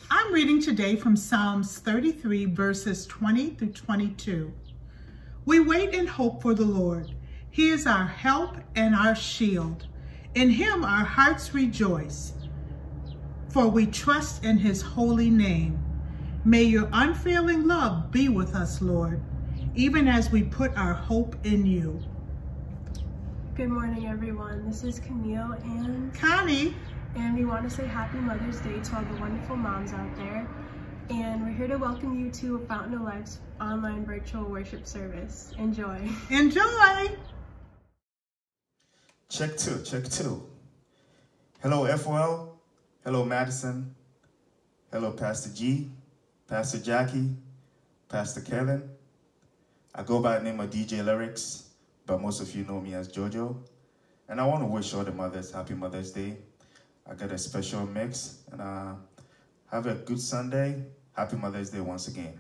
I'm reading today from Psalms 33, verses 20 through 22. We wait and hope for the Lord. He is our help and our shield. In him our hearts rejoice, for we trust in his holy name. May your unfailing love be with us, Lord, even as we put our hope in you. Good morning, everyone. This is Camille and Connie. And we want to say Happy Mother's Day to all the wonderful moms out there. And we're here to welcome you to Fountain of Life's online virtual worship service. Enjoy. Enjoy. Check two. Hello, FOL. Hello, Madison. Hello, Pastor G, Pastor Jackie, Pastor Kevin. I go by the name of DJ Lyrics, but most of you know me as JoJo. And I want to wish all the mothers Happy Mother's Day. I got a special mix, and have a good Sunday. Happy Mother's Day once again.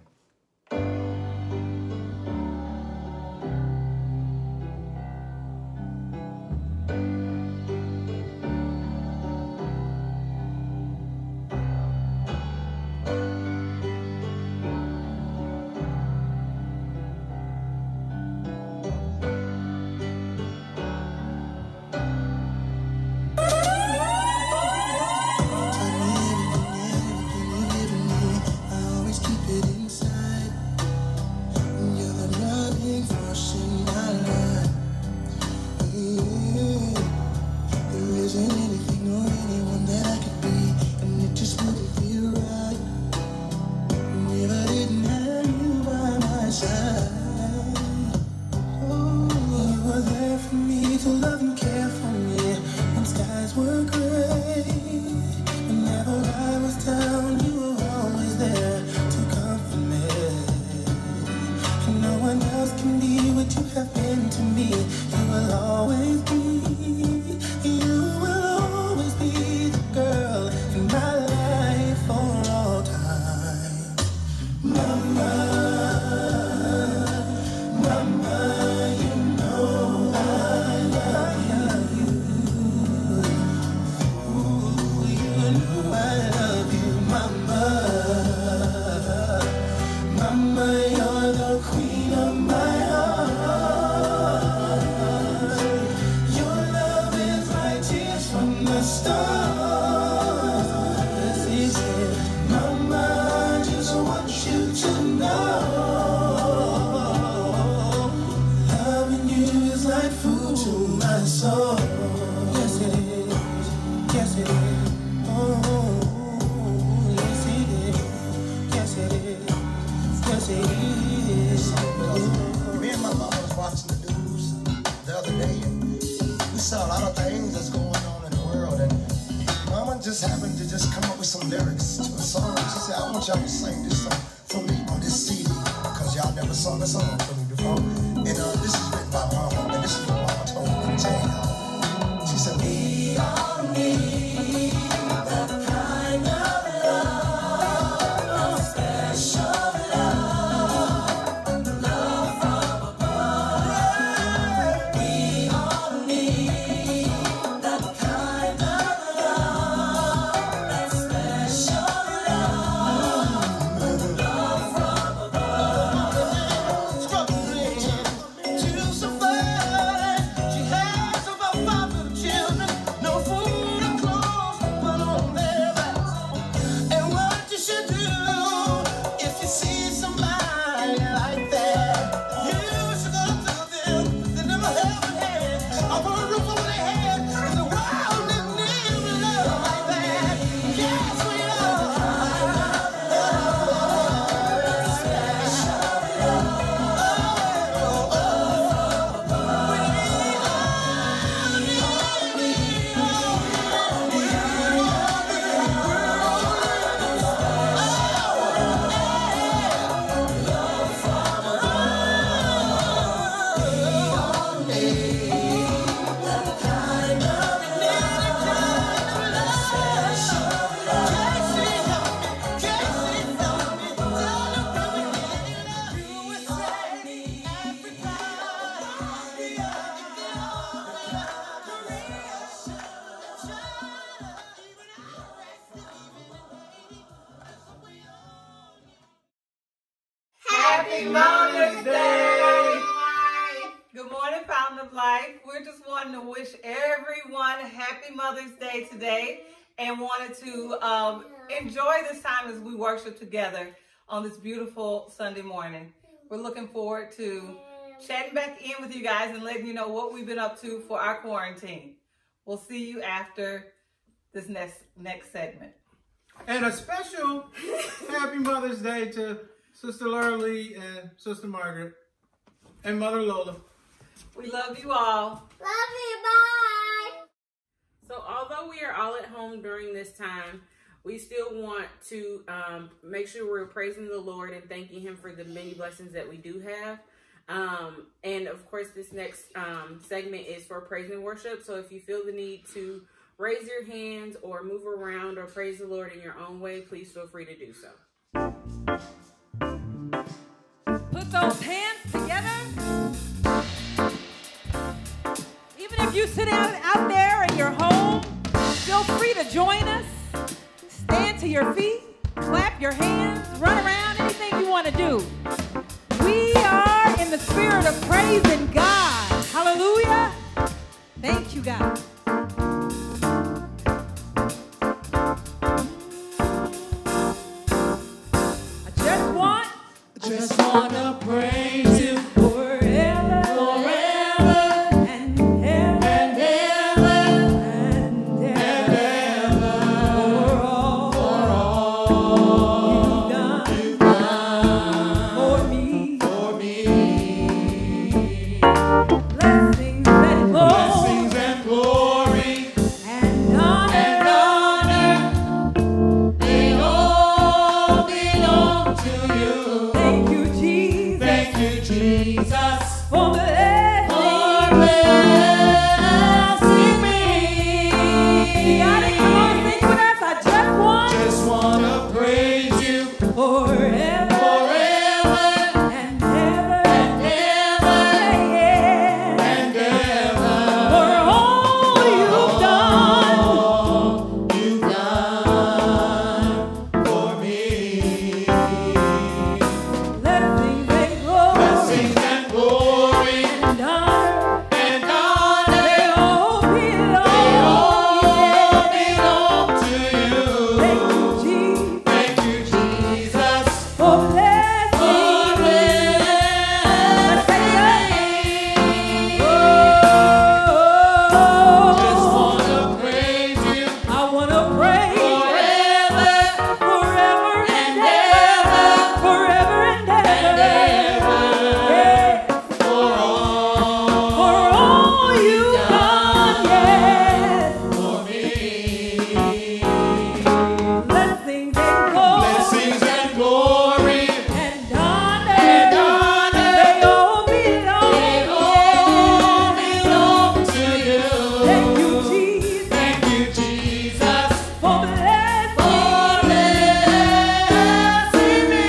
Struggle. Happy Mother's Day. Good morning, Fountain of Life. We're just wanting to wish everyone a happy Mother's Day today and wanted to enjoy this time as we worship together on this beautiful Sunday morning. We're looking forward to chatting back in with you guys and letting you know what we've been up to for our quarantine. We'll see you after this next segment. And a special happy Mother's Day to Sister Laura Lee and Sister Margaret and Mother Lola. We love you all. Love you, bye. So although we are all at home during this time, we still want to make sure we're praising the Lord and thanking him for the many blessings that we do have. And of course, this next segment is for praise and worship. So if you feel the need to raise your hands or move around or praise the Lord in your own way, please feel free to do so. Put those hands together. Even if you sit out there in your home, feel free to join us. Stand to your feet, clap your hands, run around, anything you want to do. We are in the spirit of praising God. Hallelujah. Thank you, God. I just want to praise you forever, forever, and ever, and ever, and ever, for all you've done for me. Blessings and glory, and honor, they all belong to you. Thank you, Jesus, for blessing me. Come on, sing with us. I just want to praise you forever, forever, and ever, and ever, and ever, for all you've done for me. Blessings and glory, and honor, they all belong to you. Thank you, Jesus, for blessing me. Let's take it up. Just want to praise you. I want to praise forever, forever, and ever, forever and ever. For all you've done, yes, for me. Blessings and glory, and honor, they all belong to you. Thank you, Jesus, for blessing me.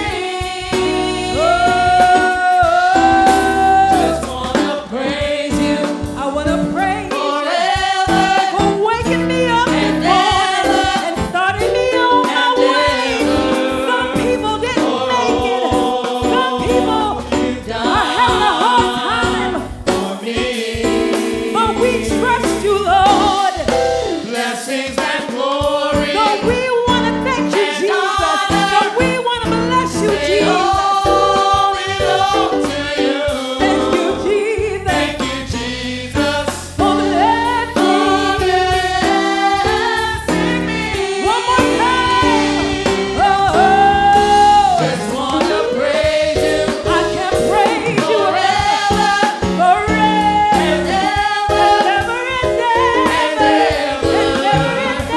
Just wanna praise you. I wanna praise forever, for waking me up this morning and starting me on my way. Some people didn't make it. Some people are having a hard time for me. But we trust you, Lord. Blessings and glory. So we want to thank you, Jesus. So we want to bless you, Jesus. Thank you, Jesus. For blessing me. One more time. Just want to praise you. I can praise you forever, forever, and ever, and ever, and ever, and ever.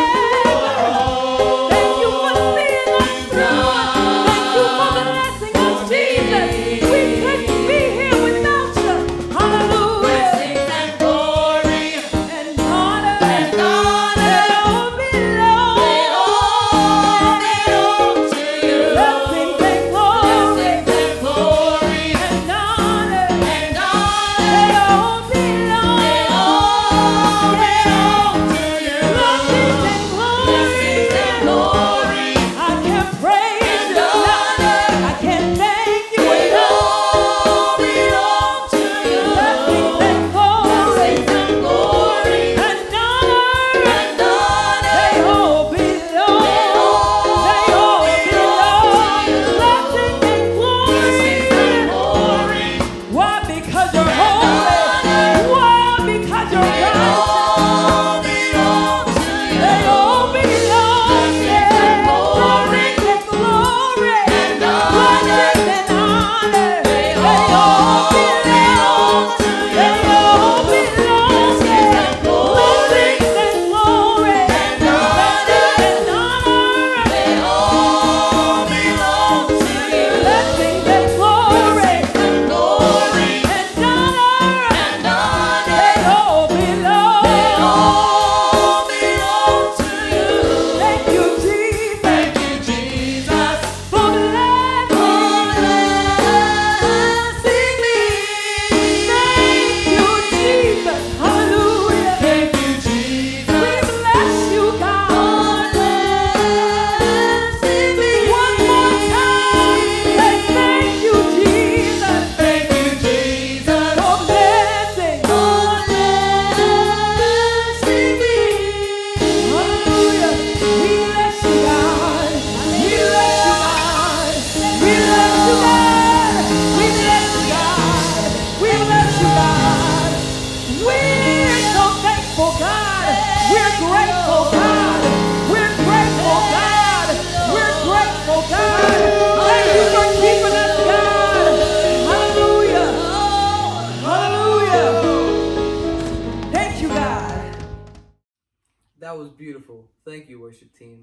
was beautiful. Thank you, worship team.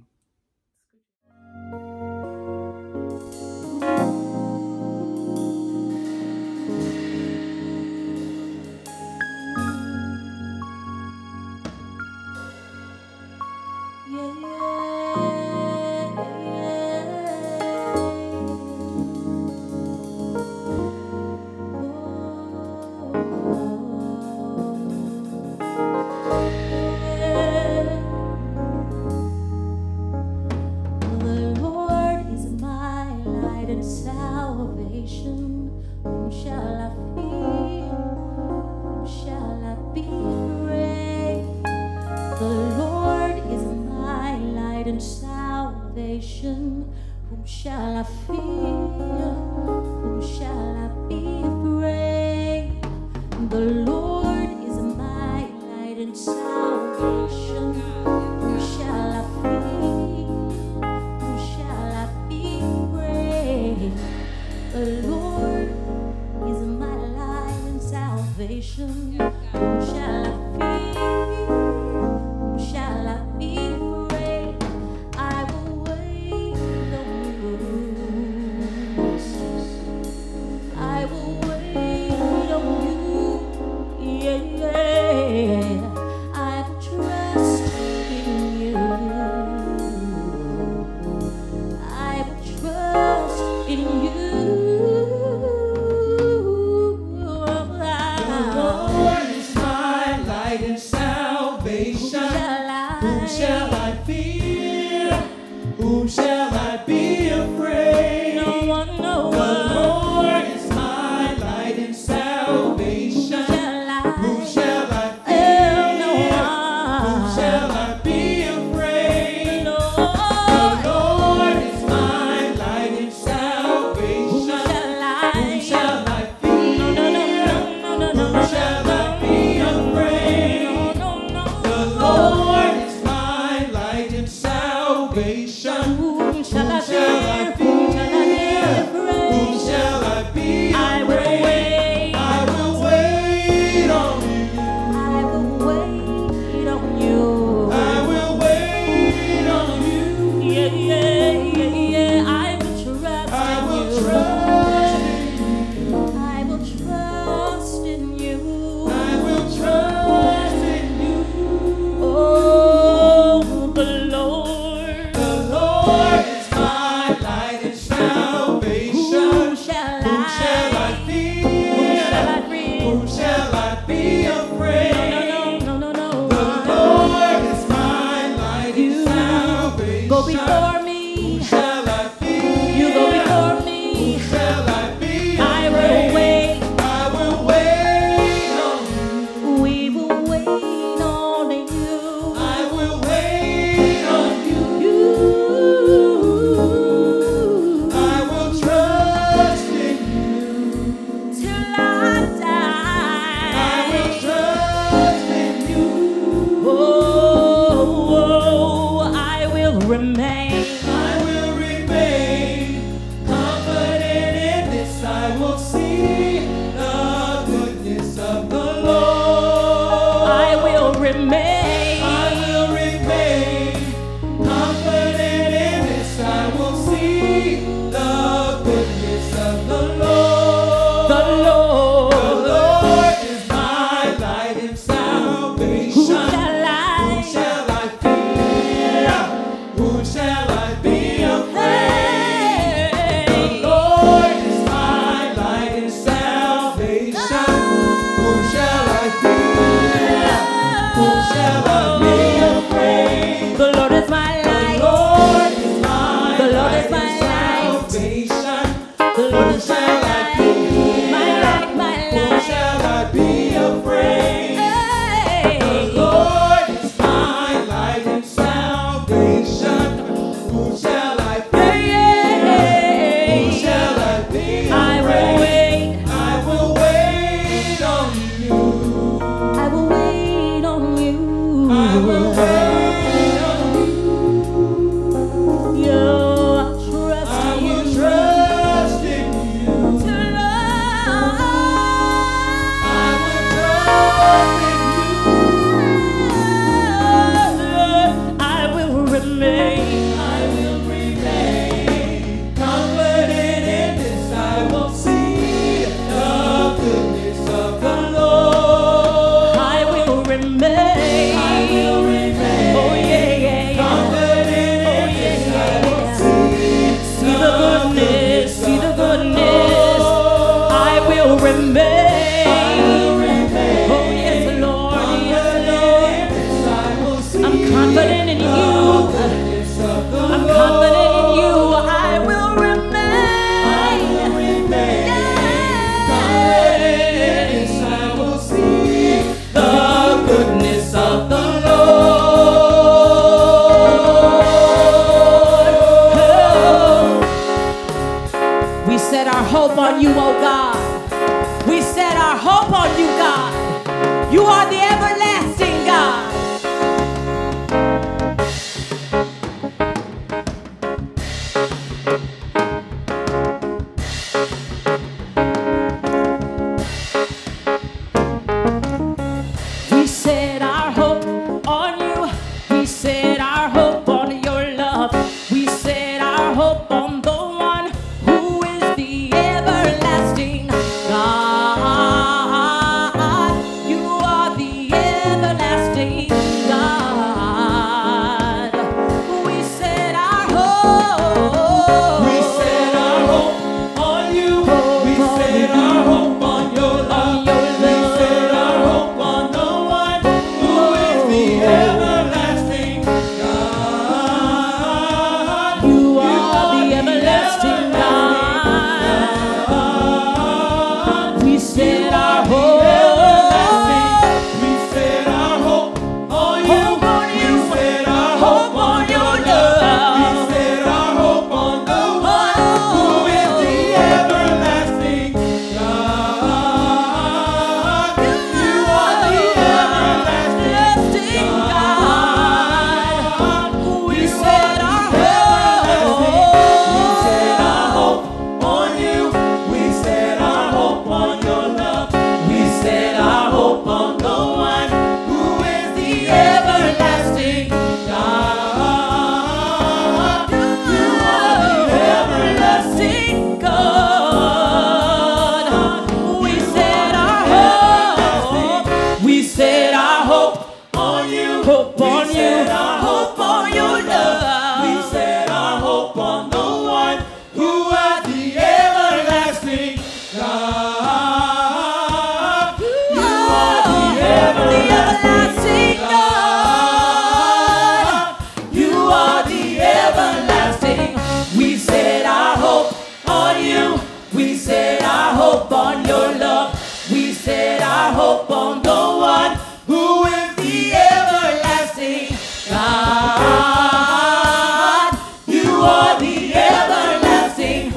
Whom shall I fear? Whom shall I be afraid? The Lord is my light and salvation. Whom shall I fear? Whom shall I be afraid? The Lord is my light and salvation. Whom shall I fear? Whom shall I be afraid? I will wait on you. I will wait on you. Yeah, yeah. I will trust in you. I will trust in you. The Lord is my light and salvation. Whom shall I fear? Whom shall I be afraid? No one, no The one. Lord is my light and salvation. Whom shall I fear? Whom shall I be afraid? The Lord is my light and salvation. Whom shall I fear? Whom shall I be afraid? The Lord is my light and salvation. Whom shall I fear? Whom shall I be afraid? I will wait on you. I will wait on you. I will wait on you. Yeah, yeah, yeah, yeah. I will trust I will in you. trust in you. I will trust in you. I will trust in you. Oh, the Lord. The Lord is my light and salvation. Whom shall Whom shall I fear? Whom shall I be afraid? No, no, no, no, The Lord is my light and salvation. Go before me. Whom shall I fear? You go before me. Whom shall I be I will afraid? wait. I will wait on you. We will wait on you. I will wait on you. I will trust in you. Till I die. I will trust in you. Oh, I will remain. I will confident in you. I'm confident in you. I will remain. Yes, I will see the goodness of the Lord. We set our hope on you, oh God. We set our hope on you, God. You are the everlasting God. We set our hope on you. We set our hope on your love. We set our hope on the one who is the everlasting God. You are the everlasting God. We set our hope. We set our hope on you. We set our hope on your love. We set our hope on the one who is the everlasting God. You are the everlasting God. We set our hope. We set our hope on you. We set our hope on your love. We set our hope on the one who is the everlasting God. You are the everlasting God. We set our hope. We set our hope on you. We set our hope on your love. We set our hope on the one who is the everlasting God. You are the everlasting God. We set our hope. We set our hope on you. hope on We you. set our hope on your love. We set our hope on the one who is the everlasting God. You are the everlasting God. You are the everlasting. We set our hope on you. We set our hope on your love. We set our hope on the one who is the everlasting God. You are the everlasting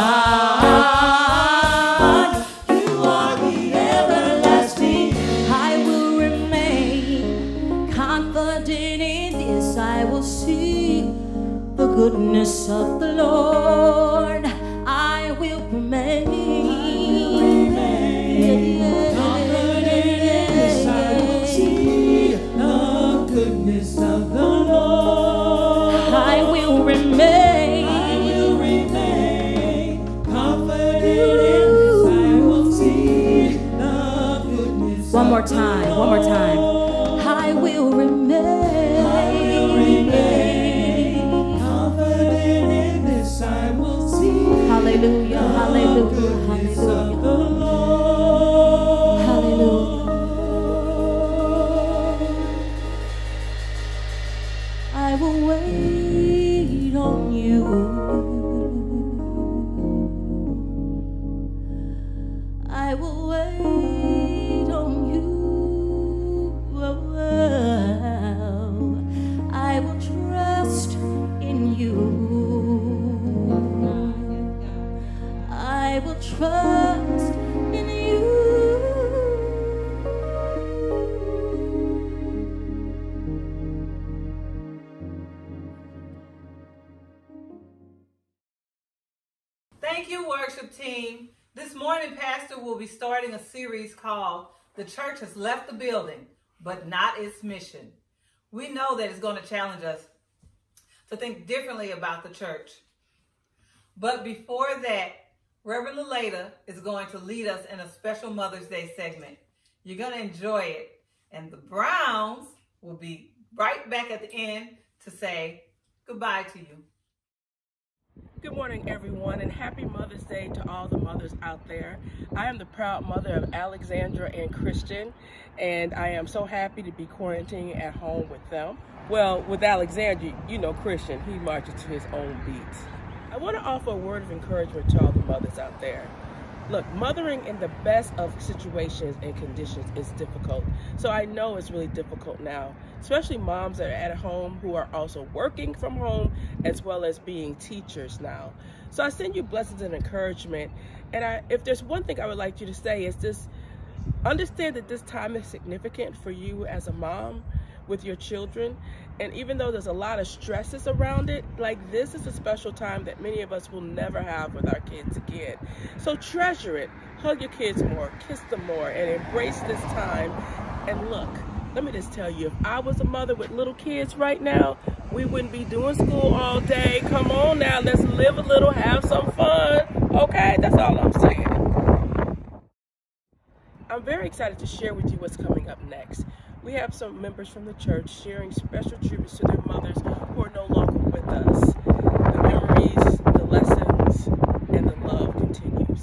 God. You are the everlasting. I will remain confident in this. I will see the goodness of the Lord. I will remain. The goodness of the Lord. I will remain. I will remain confident in this. I will see the goodness. One more time. One more time. I will remain. I will remain confident in this. I will see. Hallelujah. Hallelujah. Goodness of Hallelujah. the Lord. Hallelujah. I will wait on you. I will wait on you. I will trust in you. I will trust in you. Thank you, worship team. This morning, Pastor will be starting a series called The Church Has Left the Building, but Not Its Mission. We know that it's going to challenge us to think differently about the church. But before that, Reverend Leleda is going to lead us in a special Mother's Day segment. You're going to enjoy it. And the Browns will be right back at the end to say goodbye to you. Good morning, everyone, and happy Mother's Day to all the mothers out there. I am the proud mother of Alexandra and Christian, and I am so happy to be quarantining at home with them. Well, with Alexandra, you know Christian, he marches to his own beats. I want to offer a word of encouragement to all the mothers out there. Look, mothering in the best of situations and conditions is difficult. So I know it's really difficult now, especially moms that are at home who are also working from home as well as being teachers now. So I send you blessings and encouragement. And if there's one thing I would like you to say is this: understand that this time is significant for you as a mom with your children. And even though there's a lot of stresses around it, like, this is a special time that many of us will never have with our kids again. So treasure it, hug your kids more, kiss them more, and embrace this time. And look, let me just tell you, if I was a mother with little kids right now, we wouldn't be doing school all day. Come on now, let's live a little, have some fun, okay? That's all I'm saying. I'm very excited to share with you what's coming up next. We have some members from the church sharing special tributes to their mothers who are no longer with us. The memories, the lessons, and the love continues.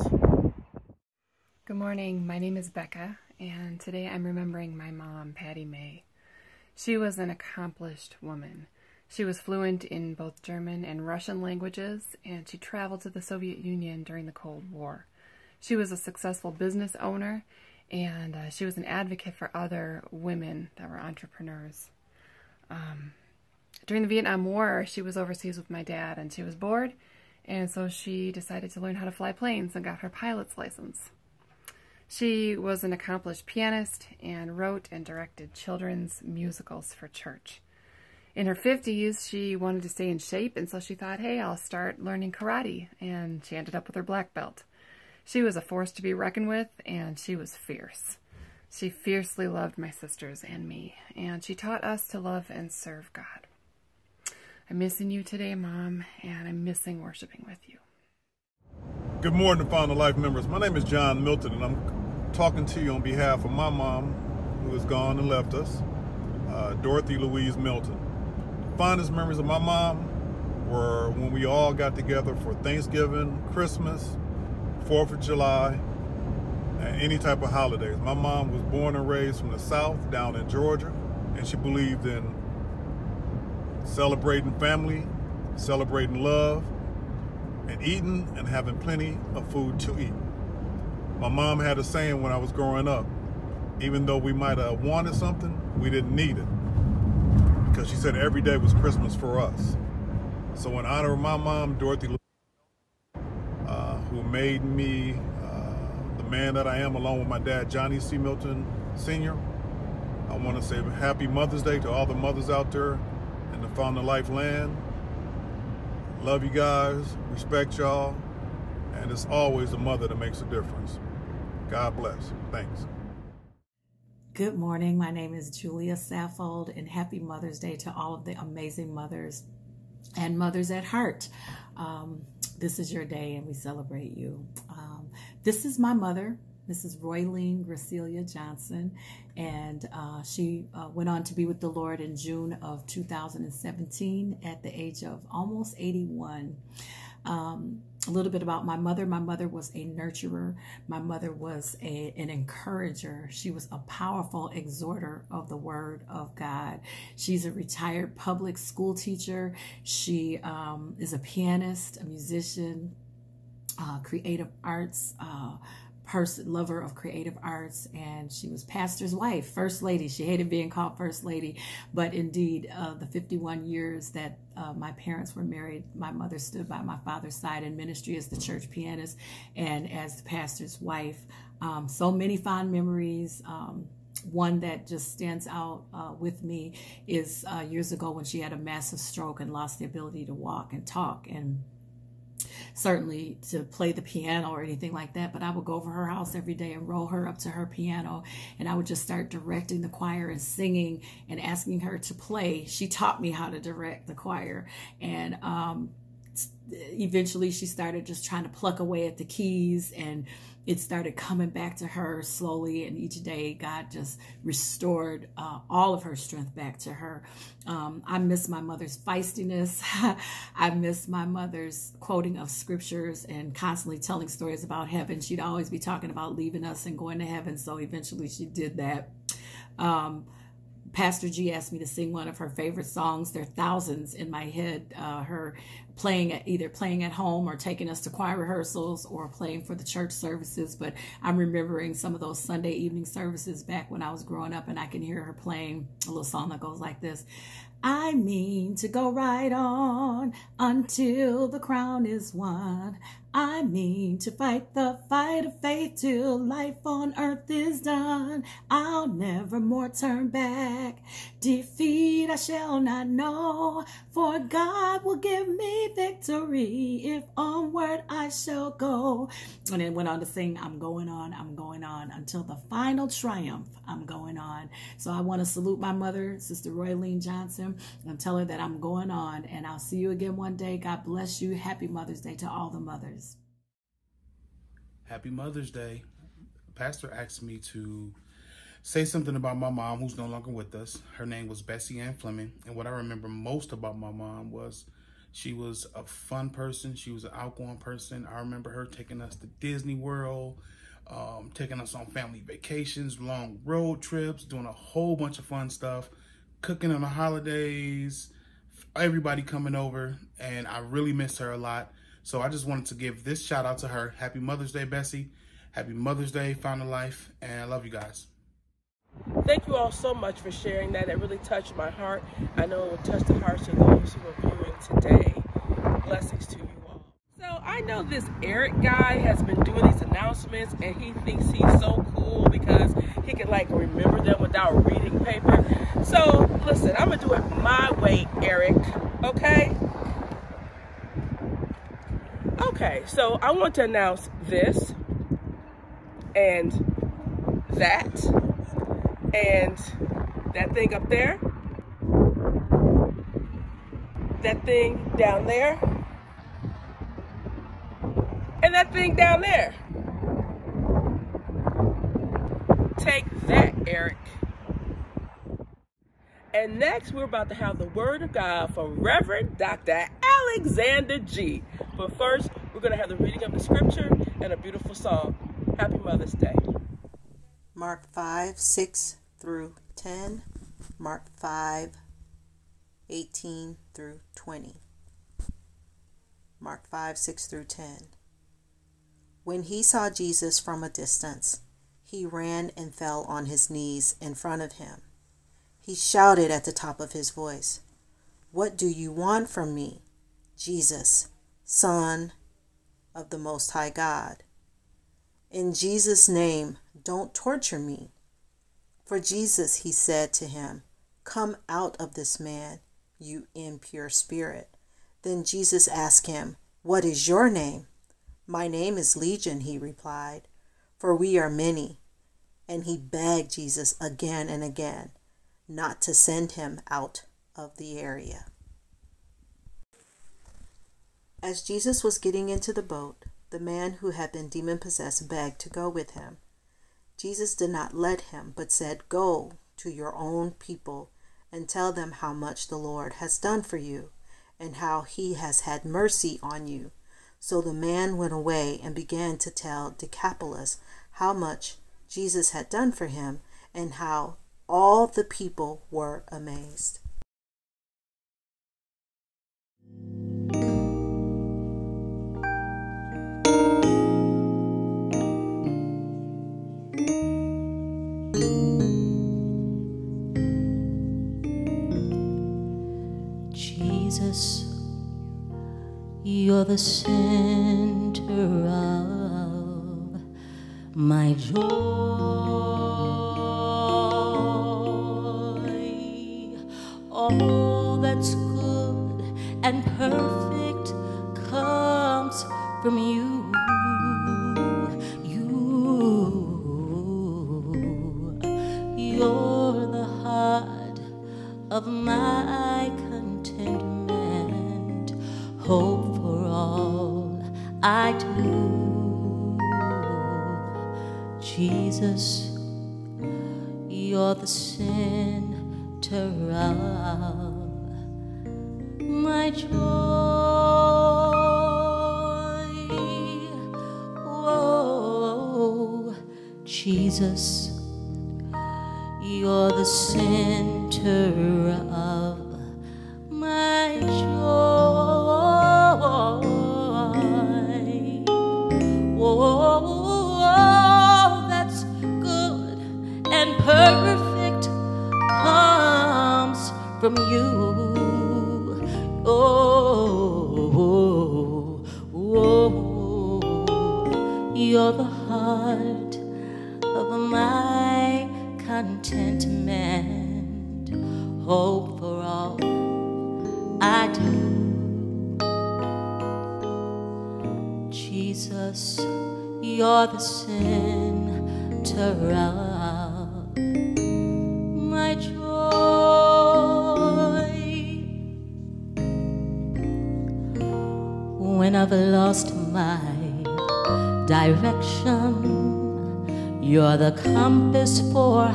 Good morning, my name is Becca, and today I'm remembering my mom, Patty May. She was an accomplished woman. She was fluent in both German and Russian languages, and she traveled to the Soviet Union during the Cold War. She was a successful business owner, and she was an advocate for other women that were entrepreneurs. During the Vietnam War, she was overseas with my dad, and she was bored, and so she decided to learn how to fly planes and got her pilot's license. She was an accomplished pianist and wrote and directed children's musicals for church. In her 50s, she wanted to stay in shape, and so she thought, hey, I'll start learning karate, and she ended up with her black belt. She was a force to be reckoned with, and she was fierce. She fiercely loved my sisters and me, and she taught us to love and serve God. I'm missing you today, Mom, and I'm missing worshiping with you. Good morning, Found a Life members. My name is John Milton, and I'm talking to you on behalf of my mom, who is gone and left us, Dorothy Louise Milton. The fondest memories of my mom were when we all got together for Thanksgiving, Christmas, 4th of July, and any type of holidays. My mom was born and raised from the South down in Georgia, and she believed in celebrating family, celebrating love, and eating and having plenty of food to eat. My mom had a saying when I was growing up: even though we might have wanted something, we didn't need it, because she said every day was Christmas for us. So in honor of my mom, Dorothy, who made me the man that I am, along with my dad, Johnny C. Milton Sr., I want to say happy Mother's Day to all the mothers out there in the Fountain of Life land. Love you guys, respect y'all, and it's always the mother that makes a difference. God bless. Thanks. Good morning. My name is Julia Saffold, and happy Mother's Day to all of the amazing mothers and mothers at heart. This is your day, and we celebrate you. This is my mother, Mrs. Roylene Gracilia Johnson, and she went on to be with the Lord in June of 2017 at the age of almost 81. A little bit about my mother. My mother was a nurturer. My mother was an encourager. She was a powerful exhorter of the Word of God. She's a retired public school teacher. She is a pianist, a musician, creative arts lover of creative arts, and she was pastor's wife, first lady. She hated being called first lady, but indeed the 51 years that my parents were married, my mother stood by my father's side in ministry as the church pianist and as the pastor's wife. So many fond memories. One that just stands out with me is years ago when she had a massive stroke and lost the ability to walk and talk, and certainly to play the piano or anything like that, but I would go over her house every day and roll her up to her piano, and I would just start directing the choir and singing and asking her to play. She taught me how to direct the choir, and eventually she started just trying to pluck away at the keys, and it started coming back to her slowly. And each day God just restored all of her strength back to her. I miss my mother's feistiness. I miss my mother's quoting of scriptures and constantly telling stories about heaven. She'd always be talking about leaving us and going to heaven. So eventually she did that. Pastor G asked me to sing one of her favorite songs. There are thousands in my head. Her either playing at home or taking us to choir rehearsals or playing for the church services. But I'm remembering some of those Sunday evening services back when I was growing up, and I can hear her playing a little song that goes like this. I mean to go right on until the crown is won. I mean to fight the fight of faith till life on earth is done. I'll never more turn back. Defeat I shall not know, for God will give me victory if onward I shall go. And then went on to sing, I'm going on until the final triumph. I'm going on. So I want to salute my mother, Sister Roylene Johnson, and tell her that I'm going on, and I'll see you again one day. God bless you. Happy Mother's Day to all the mothers. Happy Mother's Day. Pastor asked me to say something about my mom, who's no longer with us. Her name was Bessie Ann Fleming. And what I remember most about my mom was she was a fun person. She was an outgoing person. I remember her taking us to Disney World, taking us on family vacations, long road trips, doing a whole bunch of fun stuff, cooking on the holidays, everybody coming over. And I really miss her a lot. So I just wanted to give this shout out to her. Happy Mother's Day, Bessie. Happy Mother's Day, Found a Life. And I love you guys. Thank you all so much for sharing that. It really touched my heart. I know it will touch the hearts of those who are viewing today. Blessings to you all. So I know this Eric guy has been doing these announcements, and he thinks he's so cool because he can like remember them without reading paper. So listen, I'm gonna do it my way, Eric, okay? Okay, so I want to announce this and that thing up there, that thing down there, and that thing down there. Take that, Eric. And next, we're about to have the Word of God from Reverend Dr. Alexander G. But first, we're going to have the reading of the scripture and a beautiful song. Happy Mother's Day. Mark 5:6 through 10. Mark 5:18 through 20. Mark 5:6 through 10. When he saw Jesus from a distance, he ran and fell on his knees in front of him. He shouted at the top of his voice, "What do you want from me, Jesus, Son of the Most High God? In Jesus' name, don't torture me." For Jesus, he said to him, "Come out of this man, you impure spirit." Then Jesus asked him, "What is your name?" "My name is Legion," he replied, "for we are many." And he begged Jesus again and again not to send him out of the area. As Jesus was getting into the boat, the man who had been demon-possessed begged to go with him. Jesus did not let him, but said, "Go to your own people and tell them how much the Lord has done for you and how he has had mercy on you." So the man went away and began to tell Decapolis how much Jesus had done for him and how all the people were amazed. Jesus, you're the center of my joy. All that's good and perfect comes from you. You're the heart of my contentment, hope for I do. Jesus, you're the center of my joy. Oh, Jesus, you're the center of my joy. Oh, that's good and perfect comes from you. Oh, you're the heart of my contentment, hope for all I do. Jesus, you're the center of my joy. When I've lost my direction, you're the compass for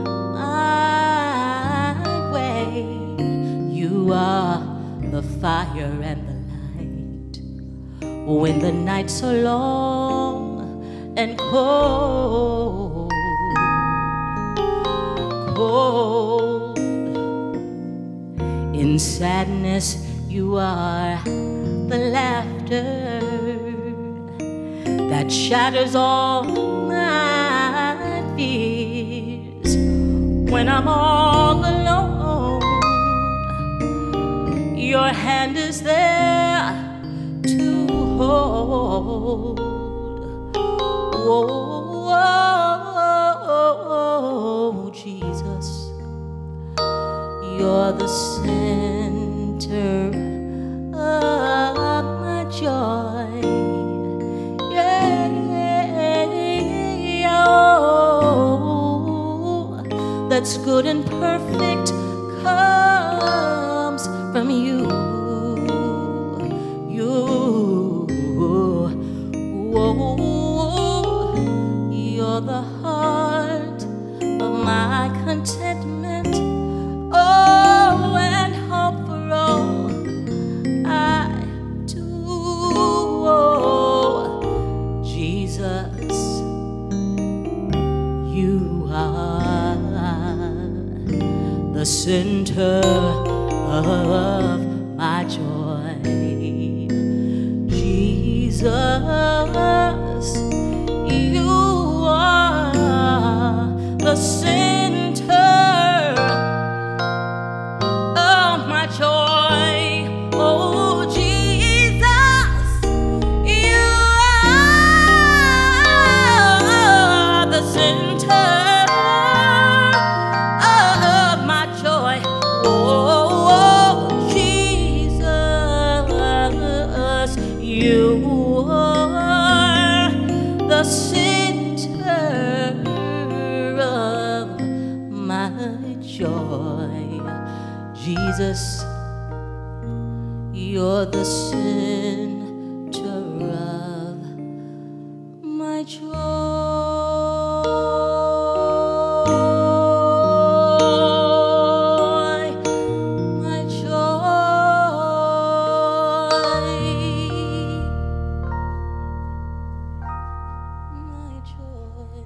my way. You are the fire and the light when the nights so long and cold, cold. In sadness, you are the laughter that shatters all my fears. When I'm all alone, your hand is there to hold. Oh, Jesus, you're the center of my joy. Yeah, oh, that's good and perfect comes from you. You're the heart of my contentment, oh, and hope for all I do. Oh, Jesus, you are the center of my joy. Jesus, you are the center of my joy. Oh, Jesus, you are the center of my joy. Oh, Jesus, you are the center of my joy. Jesus, you're the center of my joy, my joy, my joy.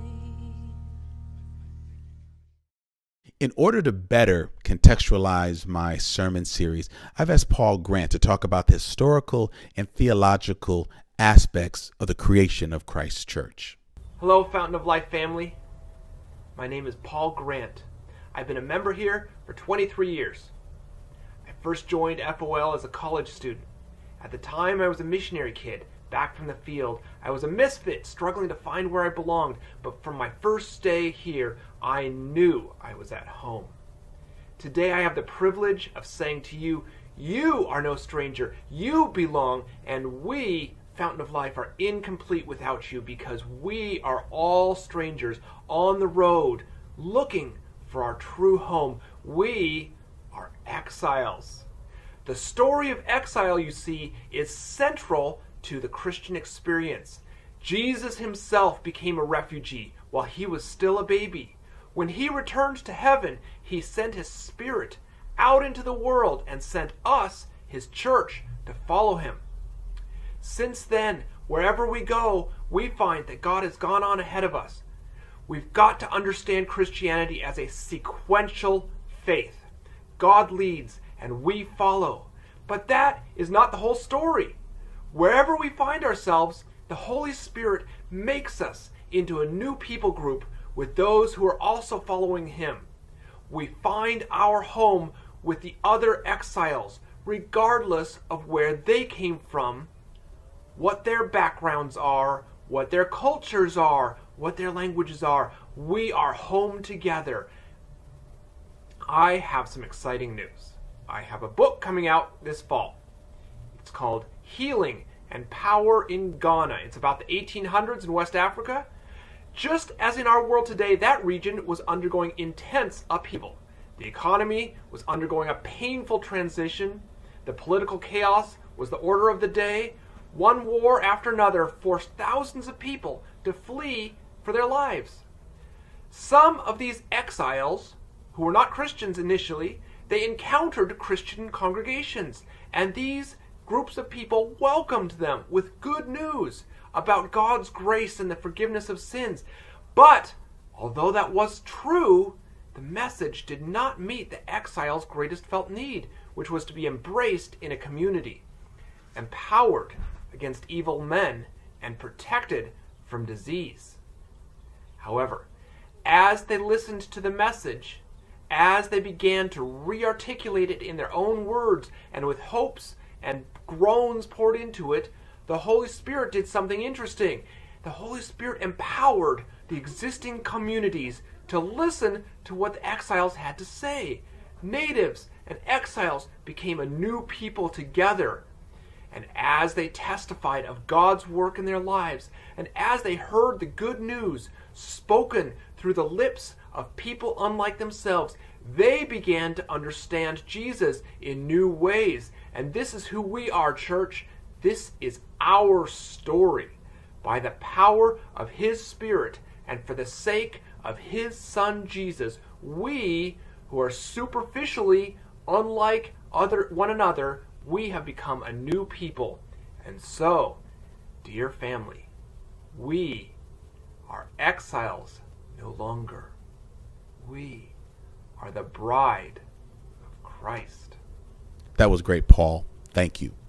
In order to better contextualize my sermon series, I've asked Paul Grant to talk about the historical and theological aspects of the creation of Christ's church. Hello, Fountain of Life family. My name is Paul Grant. I've been a member here for 23 years. I first joined FOL as a college student. At the time, I was a missionary kid, back from the field. I was a misfit, struggling to find where I belonged, but from my first day here, I knew I was at home. Today, I have the privilege of saying to you, you are no stranger, you belong, and we, Fountain of Life, are incomplete without you, because we are all strangers on the road looking for our true home. We are exiles. The story of exile, you see, is central to the Christian experience. Jesus himself became a refugee while he was still a baby. When he returned to heaven, he sent his Spirit out into the world and sent us, his church, to follow him. Since then, wherever we go, we find that God has gone on ahead of us. We've got to understand Christianity as a sequential faith. God leads and we follow. But that is not the whole story. Wherever we find ourselves, the Holy Spirit makes us into a new people group with those who are also following him. We find our home with the other exiles, regardless of where they came from, what their backgrounds are, what their cultures are, what their languages are. We are home together. I have some exciting news. I have a book coming out this fall. It's called Healing and Power in Ghana. It's about the 1800s in West Africa. Just as in our world today, that region was undergoing intense upheaval. The economy was undergoing a painful transition. The political chaos was the order of the day. One war after another forced thousands of people to flee for their lives. Some of these exiles, who were not Christians initially, they encountered Christian congregations, and these groups of people welcomed them with good news about God's grace and the forgiveness of sins. But, although that was true, the message did not meet the exiles' greatest felt need, which was to be embraced in a community, empowered against evil men, and protected from disease. However, as they listened to the message, as they began to re-articulate it in their own words and with hopes and groans poured into it, the Holy Spirit did something interesting. The Holy Spirit empowered the existing communities to listen to what the exiles had to say. Natives and exiles became a new people together. And as they testified of God's work in their lives, and as they heard the good news spoken through the lips of people unlike themselves, they began to understand Jesus in new ways. And this is who we are, church. This is our story. By the power of his Spirit and for the sake of his Son Jesus, we, who are superficially unlike one another, we have become a new people. And so, dear family, we are exiles no longer. We are the bride of Christ. That was great, Paul. Thank you.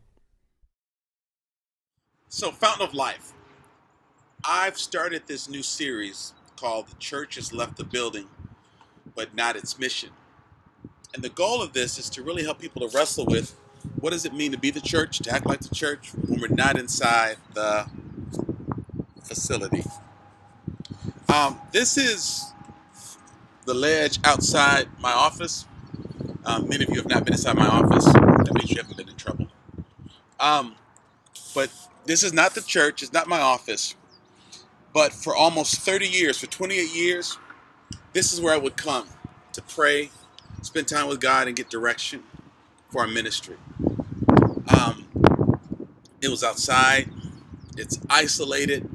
So, Fountain of Life. I've started this new series called The Church Has Left the Building, but Not Its Mission. And the goal of this is to really help people to wrestle with what does it mean to be the church, to act like the church when we're not inside the facility. This is the ledge outside my office. Many of you have not been inside my office. That means you haven't been in trouble. But this is not the church. It's not my office. But for almost 30 years, for 28 years, this is where I would come to pray, spend time with God, and get direction for our ministry. It was outside. It's isolated.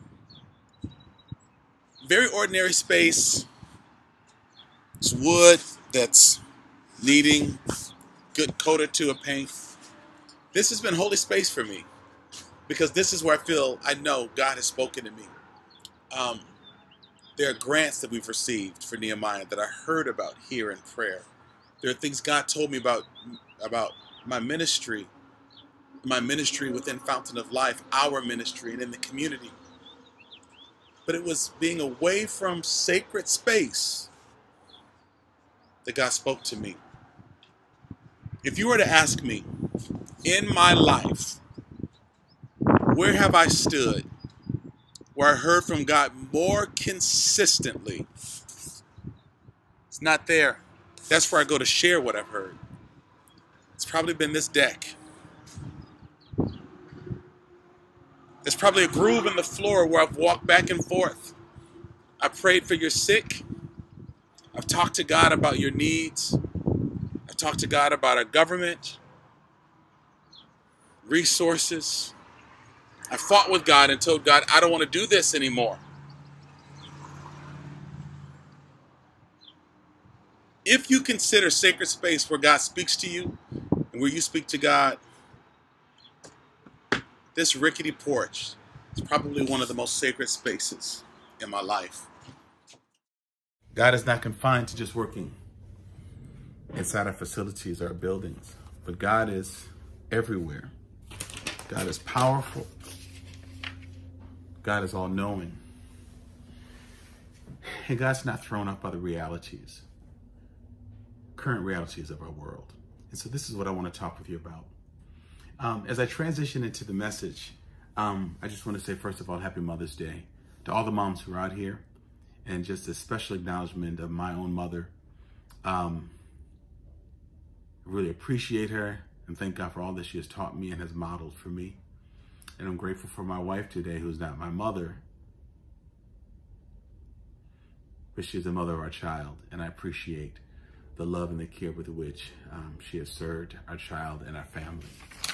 Very ordinary space. It's wood that's needing good coat or two of paint. This has been holy space for me because this is where I know God has spoken to me. There are grants that we've received for Nehemiah that I heard about here in prayer. There are things God told me about my ministry within Fountain of Life, our ministry, and in the community. But it was being away from sacred space that God spoke to me. If you were to ask me, in my life, where have I stood, where I heard from God more consistently? It's not there. That's where I go to share what I've heard. It's probably been this deck. There's probably a groove in the floor where I've walked back and forth. I prayed for your sick. I've talked to God about your needs. I've talked to God about our government, resources, I fought with God and told God, I don't want to do this anymore. If you consider sacred space where God speaks to you and where you speak to God, this rickety porch is probably one of the most sacred spaces in my life. God is not confined to just working inside our facilities or our buildings, but God is everywhere. God is powerful. God is all-knowing. And God's not thrown off by the realities, current realities of our world. And so this is what I want to talk with you about. As I transition into the message, I just want to say, first of all, Happy Mother's Day to all the moms who are out here, and just a special acknowledgement of my own mother. Really appreciate her and thank God for all that she has taught me and has modeled for me. And I'm grateful for my wife today, who's not my mother, but she's the mother of our child. And I appreciate the love and the care with which she has served our child and our family.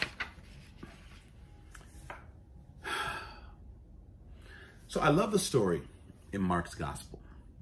So I love the story in Mark's gospel.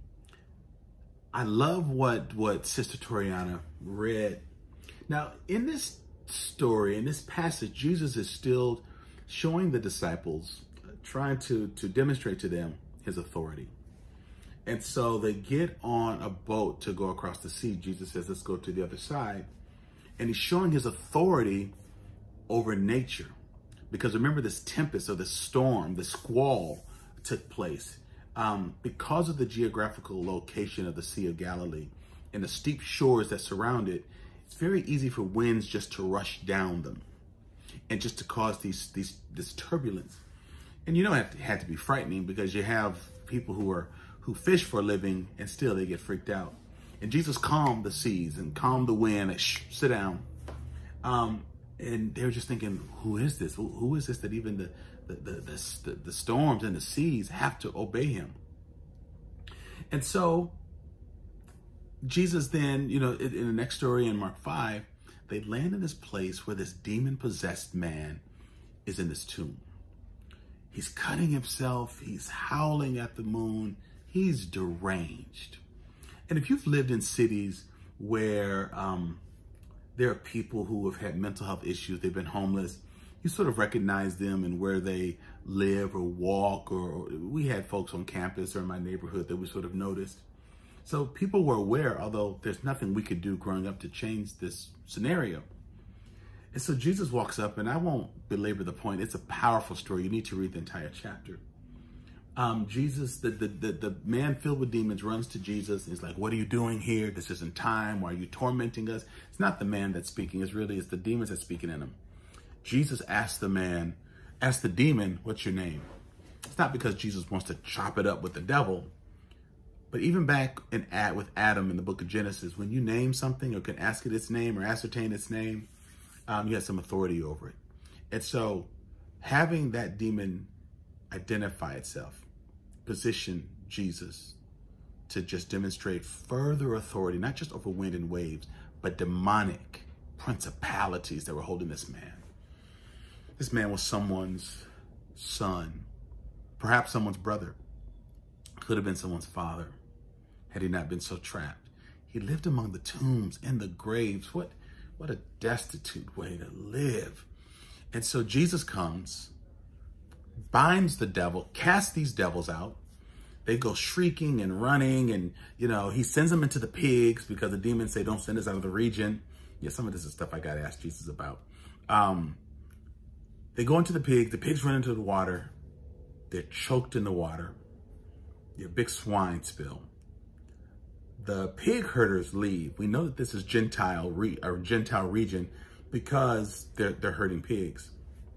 I love what Sister Toriana read. Now, in this story, in this passage, Jesus is still showing the disciples, trying to demonstrate to them his authority. And so they get on a boat to go across the sea. Jesus says, let's go to the other side. And he's showing his authority over nature. Because remember, this tempest or this storm, this squall took place because of the geographical location of the Sea of Galilee and the steep shores that surround it. It's very easy for winds just to rush down them and just to cause this turbulence. And you know, it had to be frightening because you have people who fish for a living and still they get freaked out. And Jesus calmed the seas and calmed the wind. Like, shh, sit down. And they were just thinking, who is this? Who is this that even the storms and the seas have to obey him? And so Jesus then, you know, in the next story in Mark 5, they land in this place where this demon-possessed man is in this tomb. He's cutting himself. He's howling at the moon. He's deranged. And if you've lived in cities where there are people who have had mental health issues, they've been homeless, you sort of recognize them and where they live or walk, or we had folks on campus or in my neighborhood that we sort of noticed. So people were aware, although there's nothing we could do growing up to change this scenario. And so Jesus walks up, and I won't belabor the point. It's a powerful story. You need to read the entire chapter. Jesus, the man filled with demons runs to Jesus. And he's like, what are you doing here? This isn't time. Why are you tormenting us? It's not the man that's speaking. It's the demons that's speaking in him. Jesus asked the demon, what's your name? It's not because Jesus wants to chop it up with the devil. But even back with Adam in the book of Genesis, when you name something or can ask it its name or ascertain its name, you have some authority over it. And so having that demon identify itself, position Jesus to just demonstrate further authority, not just over wind and waves, but demonic principalities that were holding this man. This man was someone's son, perhaps someone's brother, could have been someone's father, had he not been so trapped. He lived among the tombs and the graves. What a destitute way to live. And so Jesus comes, binds the devil, casts these devils out. They go shrieking and running, and, you know, he sends them into the pigs because the demons say, don't send us out of the region. Yeah, some of this is stuff I got to ask Jesus about. They go into the pigs run into the water. They're choked in the water. A big swine spill. The pig herders leave. We know that this is Gentile region because they're herding pigs.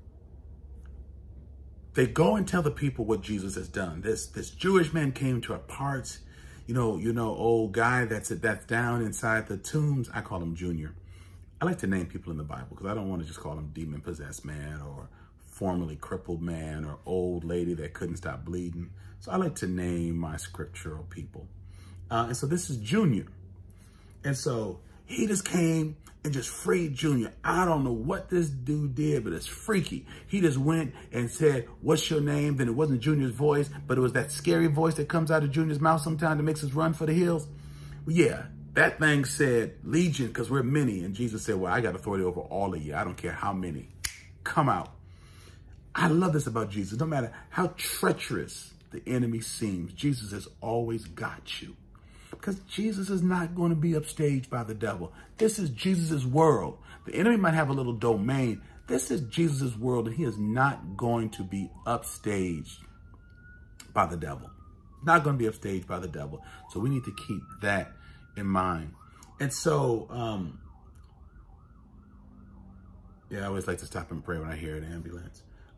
They go and tell the people what Jesus has done. This Jewish man came to our parts. You know, old guy that's down inside the tombs. I call him Junior. I like to name people in the Bible because I don't want to just call him demon-possessed man or formerly crippled man or old lady that couldn't stop bleeding. So I like to name my scriptural people. And so this is Junior. And so He just came and just freed Junior. I don't know what this dude did, but it's freaky. He just went and said, what's your name? Then it wasn't Junior's voice, but it was that scary voice that comes out of Junior's mouth sometimes that makes us run for the hills. Yeah, that thing said, Legion, because we're many. And Jesus said, well, I got authority over all of you. I don't care how many. Come out. I love this about Jesus. No matter how treacherous the enemy seems, Jesus has always got you. Because Jesus is not going to be upstaged by the devil. This is Jesus' world. The enemy might have a little domain. This is Jesus' world, and he is not going to be upstaged by the devil. Not going to be upstaged by the devil. So we need to keep that in mind. And so, yeah, I always like to stop and pray when I hear an ambulance.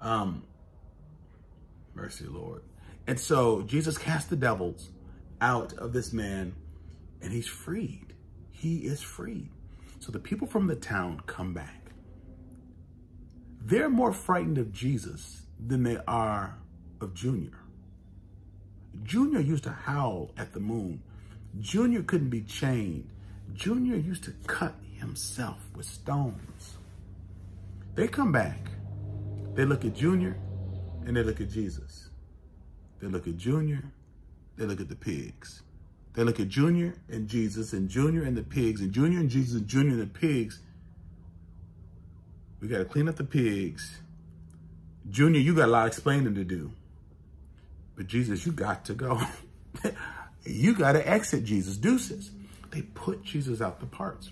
Mercy, Lord. And so Jesus cast the devils out of this man, and he's freed. He is freed. So the people from the town come back. They're more frightened of Jesus than they are of Junior. Junior used to howl at the moon. Junior couldn't be chained. Junior used to cut himself with stones. They come back. They look at Junior and they look at Jesus. They look at Junior. They look at the pigs. They look at Junior and Jesus and Junior and the pigs and Junior and Jesus and Junior and the pigs. We got to clean up the pigs. Junior, you got a lot of explaining to do. But Jesus, you got to go. You got to exit Jesus. Deuces. They put Jesus out the parts.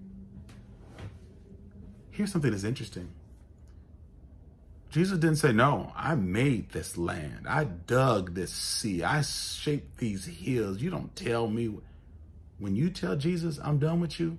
Here's something that's interesting. Jesus didn't say, no, I made this land. I dug this sea. I shaped these hills. You don't tell me. When you tell Jesus, I'm done with you,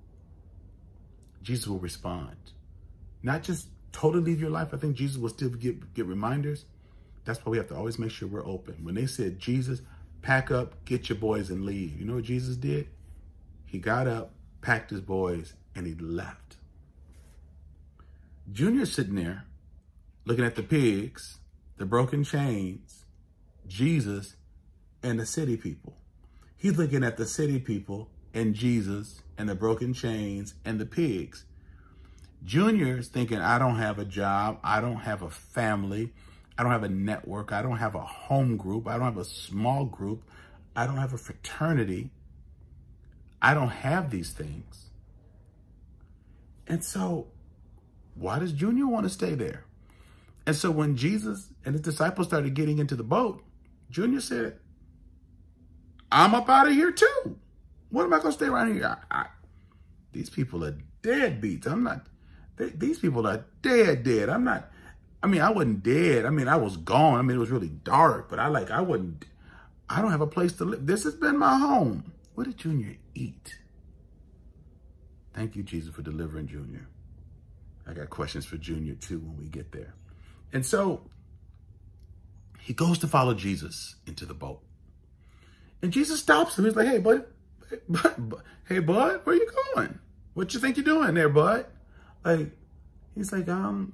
Jesus will respond. Not just totally leave your life. I think Jesus will still get reminders. That's why we have to always make sure we're open. When they said, Jesus, pack up, get your boys and leave. You know what Jesus did? He got up, packed his boys, and he left. Junior's sitting there looking at the pigs, the broken chains, Jesus, and the city people. He's looking at the city people and Jesus and the broken chains and the pigs. Junior's thinking, I don't have a job. I don't have a family. I don't have a network. I don't have a home group. I don't have a small group. I don't have a fraternity. I don't have these things. And so why does Junior want to stay there? And so when Jesus and his disciples started getting into the boat, Junior said, I'm up out of here too. What am I going to stay around here? These people are deadbeats. I'm not, these people are dead. I'm not, I mean, I wasn't dead. I mean, I was gone. I mean, it was really dark, but I don't have a place to live. This has been my home. What did Junior eat? Thank you, Jesus, for delivering Junior. I got questions for Junior too when we get there. And so he goes to follow Jesus into the boat. And Jesus stops him. He's like, hey, bud, hey, bud, where you going? What you think you're doing there, bud? Like, he's like, you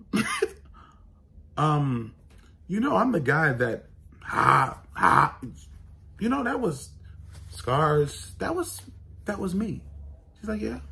know, I'm the guy that, you know, that was Scars. That was me. She's like, yeah.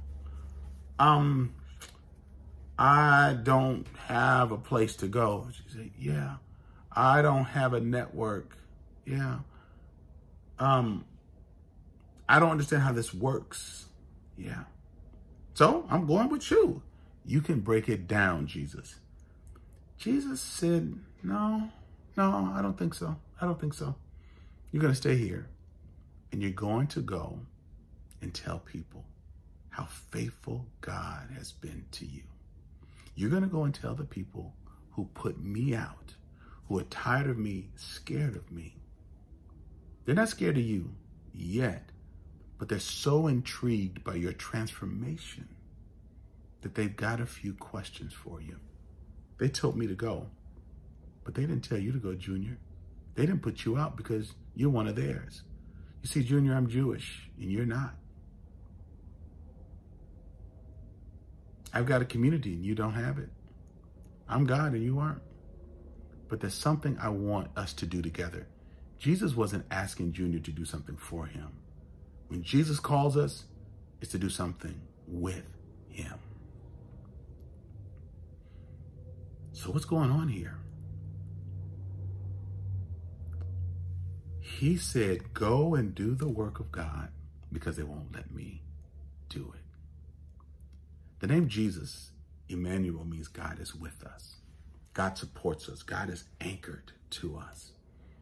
I don't have a place to go. She said, yeah. I don't have a network. Yeah. I don't understand how this works. Yeah. So I'm going with you. You can break it down, Jesus. Jesus said, no, I don't think so. I don't think so. You're going to stay here and you're going to go and tell people how faithful God has been to you. You're going to go and tell the people who put me out, who are tired of me, scared of me. They're not scared of you yet, but they're so intrigued by your transformation that they've got a few questions for you. They told me to go, but they didn't tell you to go, Junior. They didn't put you out because you're one of theirs. You see, Junior, I'm Jewish and you're not. I've got a community and you don't have it. I'm God and you aren't. But there's something I want us to do together. Jesus wasn't asking Junior to do something for him. When Jesus calls us is to do something with him. So what's going on here? He said, go and do the work of God because they won't let me do it. The name Jesus, Emmanuel, means God is with us. God supports us. God is anchored to us.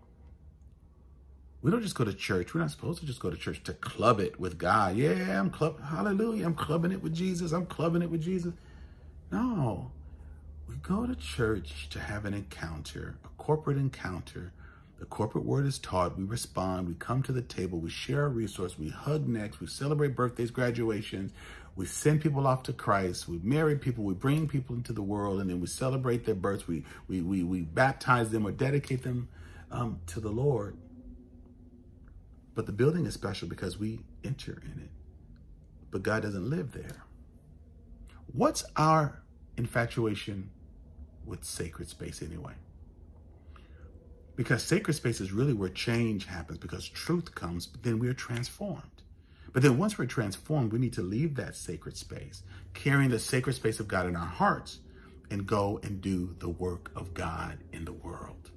We don't just go to church. We're not supposed to just go to church to club it with God. Yeah, hallelujah, I'm clubbing it with Jesus. I'm clubbing it with Jesus. No, we go to church to have an encounter, a corporate encounter. The corporate word is taught. We respond. We come to the table. We share our resource. We hug necks. We celebrate birthdays, graduations. We send people off to Christ. We marry people. We bring people into the world, and then we celebrate their births. We baptize them or dedicate them to the Lord. But the building is special because we enter in it. But God doesn't live there. What's our infatuation with sacred space anyway? Because sacred space is really where change happens, because truth comes, but then we are transformed. But then once we're transformed, we need to leave that sacred space, carrying the sacred space of God in our hearts, and go and do the work of God in the world.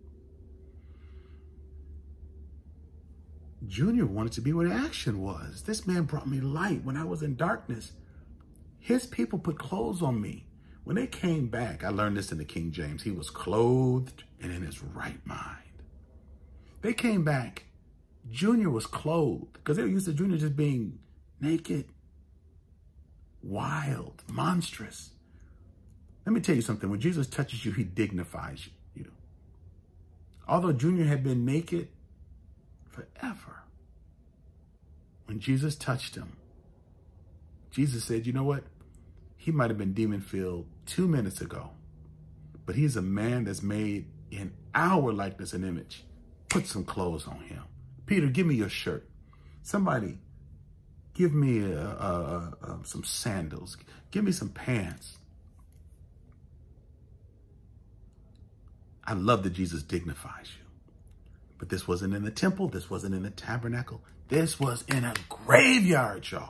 Junior wanted to be where action was. This man brought me light when I was in darkness. His people put clothes on me. When they came back, I learned this in the King James, he was clothed and in his right mind. They came back, Junior was clothed, because they were used to Junior just being naked, wild, monstrous. Let me tell you something. When Jesus touches you, he dignifies you. Although Junior had been naked forever, when Jesus touched him, Jesus said, you know what? He might have been demon-filled 2 minutes ago, but he's a man that's made in our likeness and image. Put some clothes on him. Peter, give me your shirt. Somebody, give me some sandals. Give me some pants. I love that Jesus dignifies you. But this wasn't in the temple. This wasn't in the tabernacle. This was in a graveyard, y'all.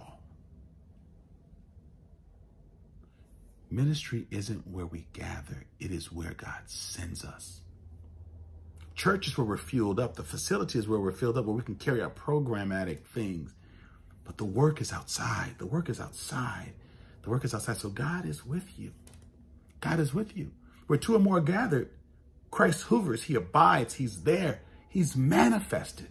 Ministry isn't where we gather. It is where God sends us. Church is where we're fueled up. The facility is where we're filled up, where we can carry out programmatic things. But the work is outside. The work is outside. The work is outside. So God is with you. God is with you. Where two or more are gathered, Christ hovers. He abides. He's there. He's manifested.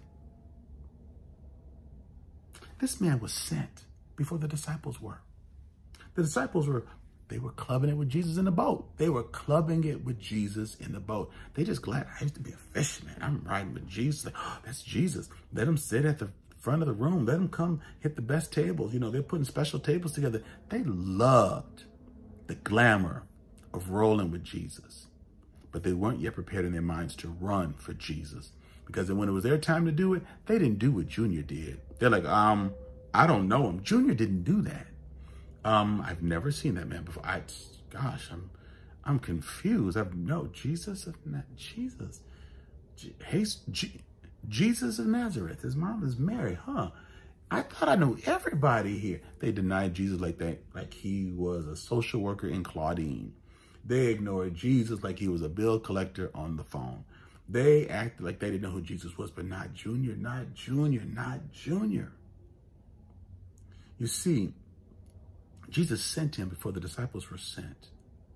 This man was sent before the disciples were. The disciples were clubbing it with Jesus in the boat. They were clubbing it with Jesus in the boat. They just glad, I used to be a fisherman. I'm riding with Jesus. Like, oh, that's Jesus. Let him sit at the front of the room. Let him come hit the best tables. You know, they're putting special tables together. They loved the glamour of rolling with Jesus. But they weren't yet prepared in their minds to run for Jesus. Because when it was their time to do it, they didn't do what Junior did. They're like, I don't know him. Junior didn't do that. I've never seen that man before. I'm confused. Jesus of Jesus. Jesus of Nazareth. His mom is Mary, huh? I thought I knew everybody here. They denied Jesus like that, like he was a social worker in Claudine. They ignored Jesus like he was a bill collector on the phone. They acted like they didn't know who Jesus was, but not Junior, not Junior, not Junior. You see, Jesus sent him before the disciples were sent.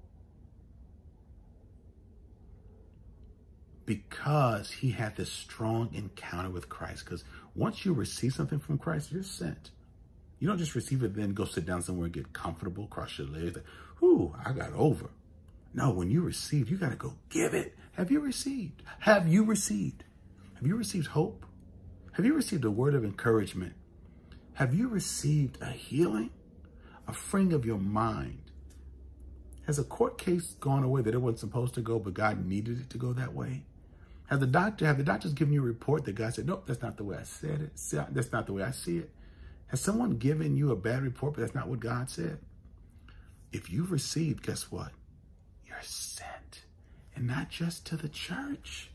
Because he had this strong encounter with Christ. Because once you receive something from Christ, you're sent. You don't just receive it, then go sit down somewhere and get comfortable, cross your legs. Like, whew, I got over. No, when you receive, you got to go give it. Have you received? Have you received? Have you received hope? Have you received a word of encouragement? Have you received a healing? A freeing of your mind? Has a court case gone away that it wasn't supposed to go, but God needed it to go that way? Have the doctors given you a report that God said, nope, that's not the way I said it. That's not the way I see it. Has someone given you a bad report, but that's not what God said? If you've received, guess what? You're sent. And not just to the church,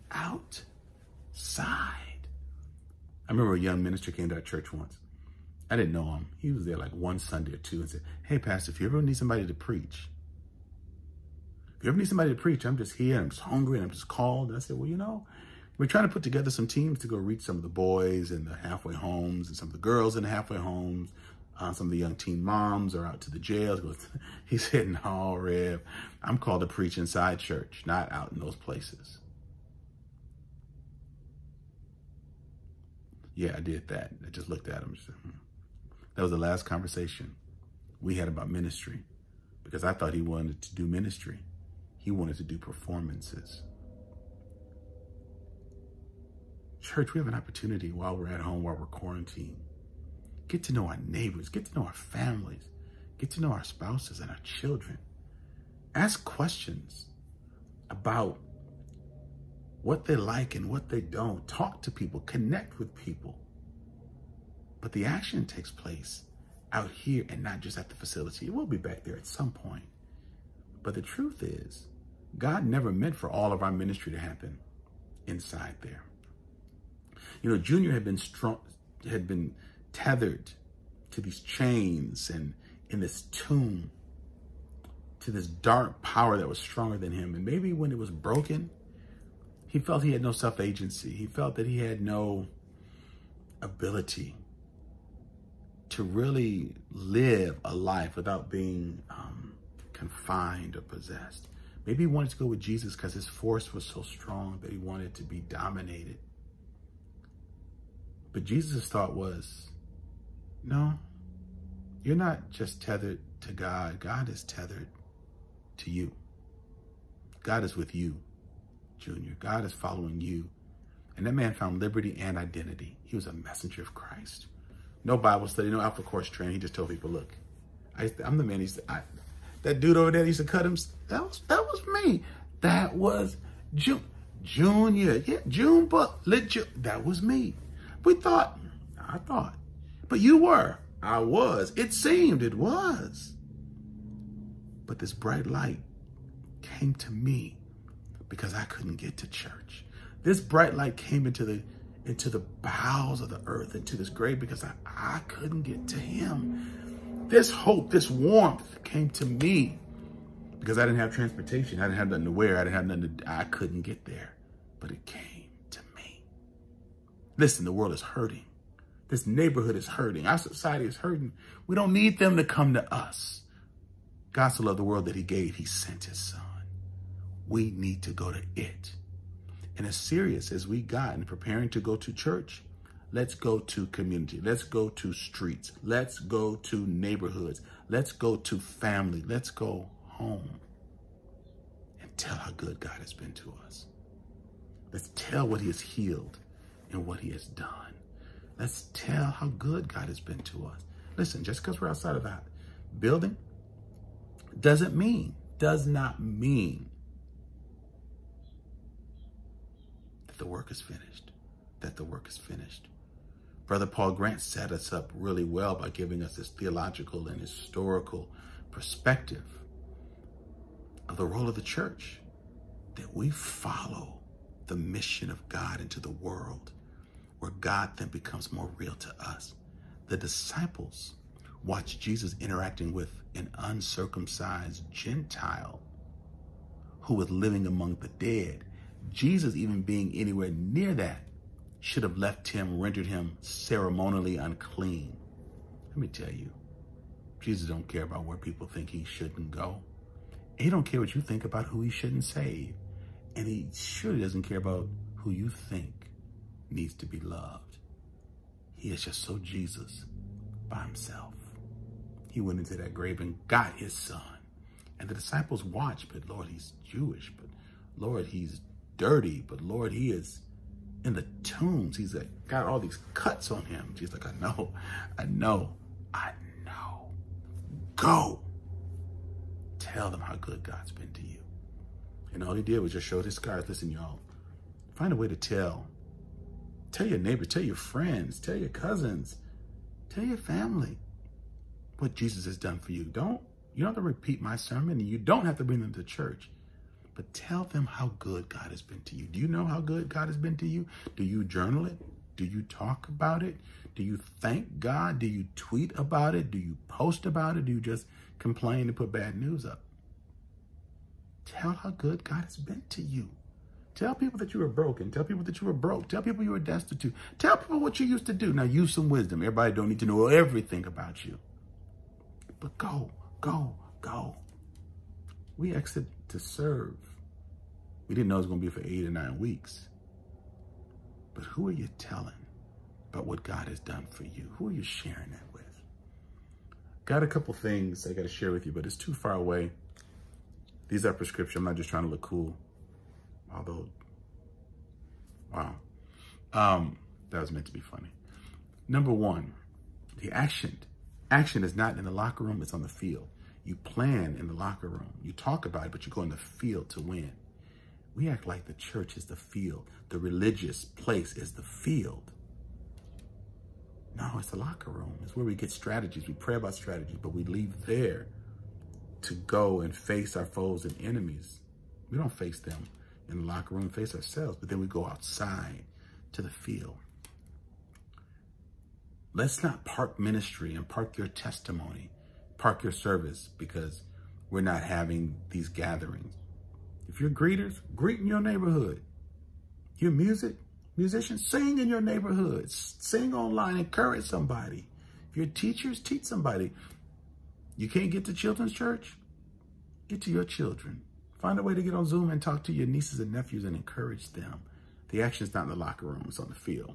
outside. I remember a young minister came to our church once. I didn't know him. He was there like one Sunday or two and said, hey, Pastor, if you ever need somebody to preach, I'm just here, I'm just hungry, and I'm just called. And I said, well, you know, we're trying to put together some teams to go reach some of the boys in the halfway homes and some of the girls in the halfway homes. Some of the young teen moms are out to the jails. He said, no, Rev, I'm called to preach inside church, not out in those places. Yeah, I did that. I just looked at him and said, That was the last conversation we had about ministry, because I thought he wanted to do ministry. He wanted to do performances. Church, we have an opportunity while we're at home, while we're quarantined. Get to know our neighbors, get to know our families, get to know our spouses and our children. Ask questions about what they like and what they don't. Talk to people, connect with people. But the action takes place out here and not just at the facility. We'll be back there at some point. But the truth is, God never meant for all of our ministry to happen inside there. You know, Junior had been tethered to these chains and in this tomb, to this dark power that was stronger than him. And maybe when it was broken, he felt he had no self-agency. He felt that he had no ability to really live a life without being confined or possessed. Maybe he wanted to go with Jesus because his force was so strong that he wanted to be dominated. But Jesus' thought was, no, you're not just tethered to God. God is tethered to you. God is with you, Junior. God is following you. And that man found liberty and identity. He was a messenger of Christ. No Bible study, no Alpha Course training. He just told people, look, I'm the man. That dude over there used to cut him. That was me. That was Junior. Yeah, June, but that was me. I thought, but you were, I was, it seemed it was. But this bright light came to me because I couldn't get to church. This bright light came into the bowels of the earth, into this grave, because I couldn't get to him. This hope, this warmth came to me because I didn't have transportation. I didn't have nothing to wear. I couldn't get there, but it came to me. Listen, the world is hurting. This neighborhood is hurting. Our society is hurting. We don't need them to come to us. God so loved the world that he gave, he sent his son. We need to go to it. And as serious as we got in preparing to go to church, let's go to community. Let's go to streets. Let's go to neighborhoods. Let's go to family. Let's go home and tell how good God has been to us. Let's tell what he has healed and what he has done. Let's tell how good God has been to us. Listen, just because we're outside of that building does not mean that the work is finished, Brother Paul Grant set us up really well by giving us this theological and historical perspective of the role of the church, that we follow the mission of God into the world, where God then becomes more real to us. The disciples watched Jesus interacting with an uncircumcised Gentile who was living among the dead. Jesus, even being anywhere near that, should have left him, rendered him ceremonially unclean. Let me tell you, Jesus don't care about where people think he shouldn't go. He don't care what you think about who he shouldn't save. And he surely doesn't care about who you think needs to be loved. He is just so Jesus by himself. He went into that grave and got his son. And the disciples watched, but Lord, he's Jewish, but Lord, he's dirty, but Lord, he is in the tombs. He's got all these cuts on him. Jesus like, I know. Go. Tell them how good God's been to you. And all he did was just show his scars. Listen, y'all, find a way to tell your neighbors, tell your friends, tell your cousins, tell your family what Jesus has done for you. You don't have to repeat my sermon, and you don't have to bring them to church, but tell them how good God has been to you. Do you know how good God has been to you? Do you journal it? Do you talk about it? Do you thank God? Do you tweet about it? Do you post about it? Do you just complain and put bad news up? Tell how good God has been to you. Tell people that you were broken. Tell people that you were broke. Tell people you were destitute. Tell people what you used to do. Now use some wisdom. Everybody don't need to know everything about you. But go, go, go. We exited to serve. We didn't know it was going to be for 8 or 9 weeks. But who are you telling about what God has done for you? Who are you sharing that with? Got a couple things I got to share with you, but it's too far away. These are prescription. I'm not just trying to look cool. Although, wow. That was meant to be funny. Number 1, the action. Action is not in the locker room, it's on the field. You plan in the locker room. You talk about it, but you go in the field to win. We act like the church is the field. The religious place is the field. No, it's the locker room. It's where we get strategies. We pray about strategies, but we leave there to go and face our foes and enemies. We don't face them in the locker room, face ourselves, but then we go outside to the field. Let's not park ministry and park your testimony, park your service because we're not having these gatherings. If you're greeters, greet in your neighborhood. You're musicians, sing in your neighborhood. Sing online, encourage somebody. If you're teachers, teach somebody. You can't get to children's church? Get to your children. Find a way to get on Zoom and talk to your nieces and nephews and encourage them. The action's not in the locker room, it's on the field.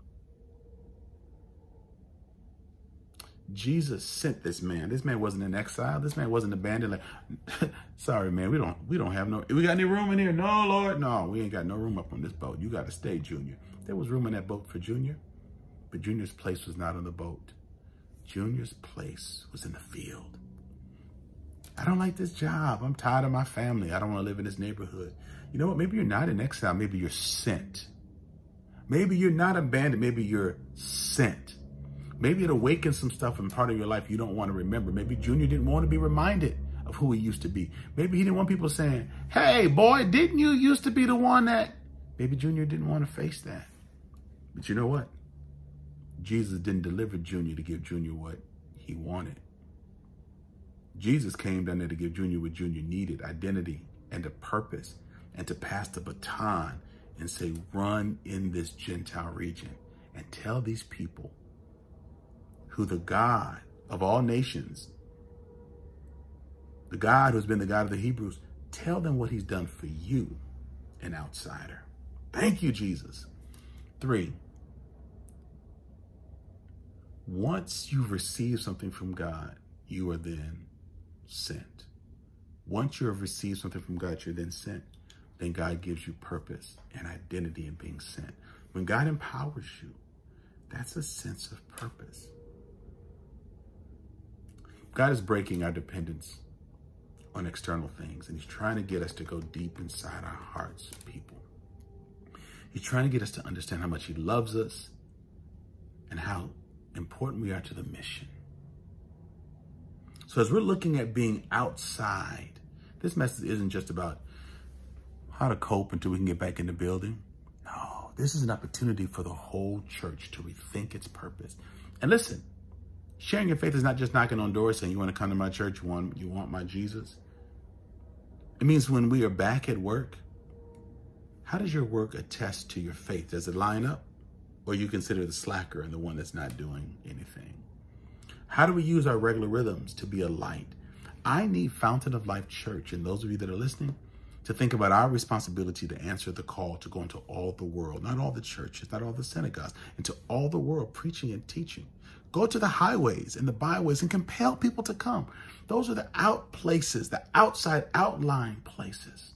Jesus sent this man. This man wasn't in exile. This man wasn't abandoned. Like, sorry, man, we don't have no, we got any room in here? No, Lord. No, we ain't got no room up on this boat. You got to stay, Junior. There was room in that boat for Junior, but Junior's place was not on the boat. Junior's place was in the field. I don't like this job. I'm tired of my family. I don't want to live in this neighborhood. You know what? Maybe you're not in exile. Maybe you're sent. Maybe you're not abandoned. Maybe you're sent. Maybe it awakens some stuff in part of your life you don't want to remember. Maybe Junior didn't want to be reminded of who he used to be. Maybe he didn't want people saying, hey, boy, didn't you used to be the one that... Maybe Junior didn't want to face that. But you know what? Jesus didn't deliver Junior to give Junior what he wanted. Jesus came down there to give Junior what Junior needed, identity and a purpose, and to pass the baton and say, run in this Gentile region and tell these people who the God of all nations, the God who's been the God of the Hebrews, tell them what he's done for you, an outsider. Thank you, Jesus. 3, once you've received something from God, you are then sent. Once you have received something from God, you're then sent. Then God gives you purpose and identity in being sent. When God empowers you, that's a sense of purpose. God is breaking our dependence on external things, and he's trying to get us to go deep inside our hearts, people. He's trying to get us to understand how much he loves us and how important we are to the mission. So as we're looking at being outside, this message isn't just about how to cope until we can get back in the building. No, this is an opportunity for the whole church to rethink its purpose. And listen, sharing your faith is not just knocking on doors saying, you want to come to my church? You want my Jesus? It means when we are back at work, how does your work attest to your faith? Does it line up? Or you consider the slacker and the one that's not doing anything? How do we use our regular rhythms to be a light? I need Fountain of Life Church, and those of you that are listening, to think about our responsibility to answer the call to go into all the world, not all the churches, not all the synagogues, into all the world, preaching and teaching. Go to the highways and the byways and compel people to come. Those are the out places, the outside outlying places.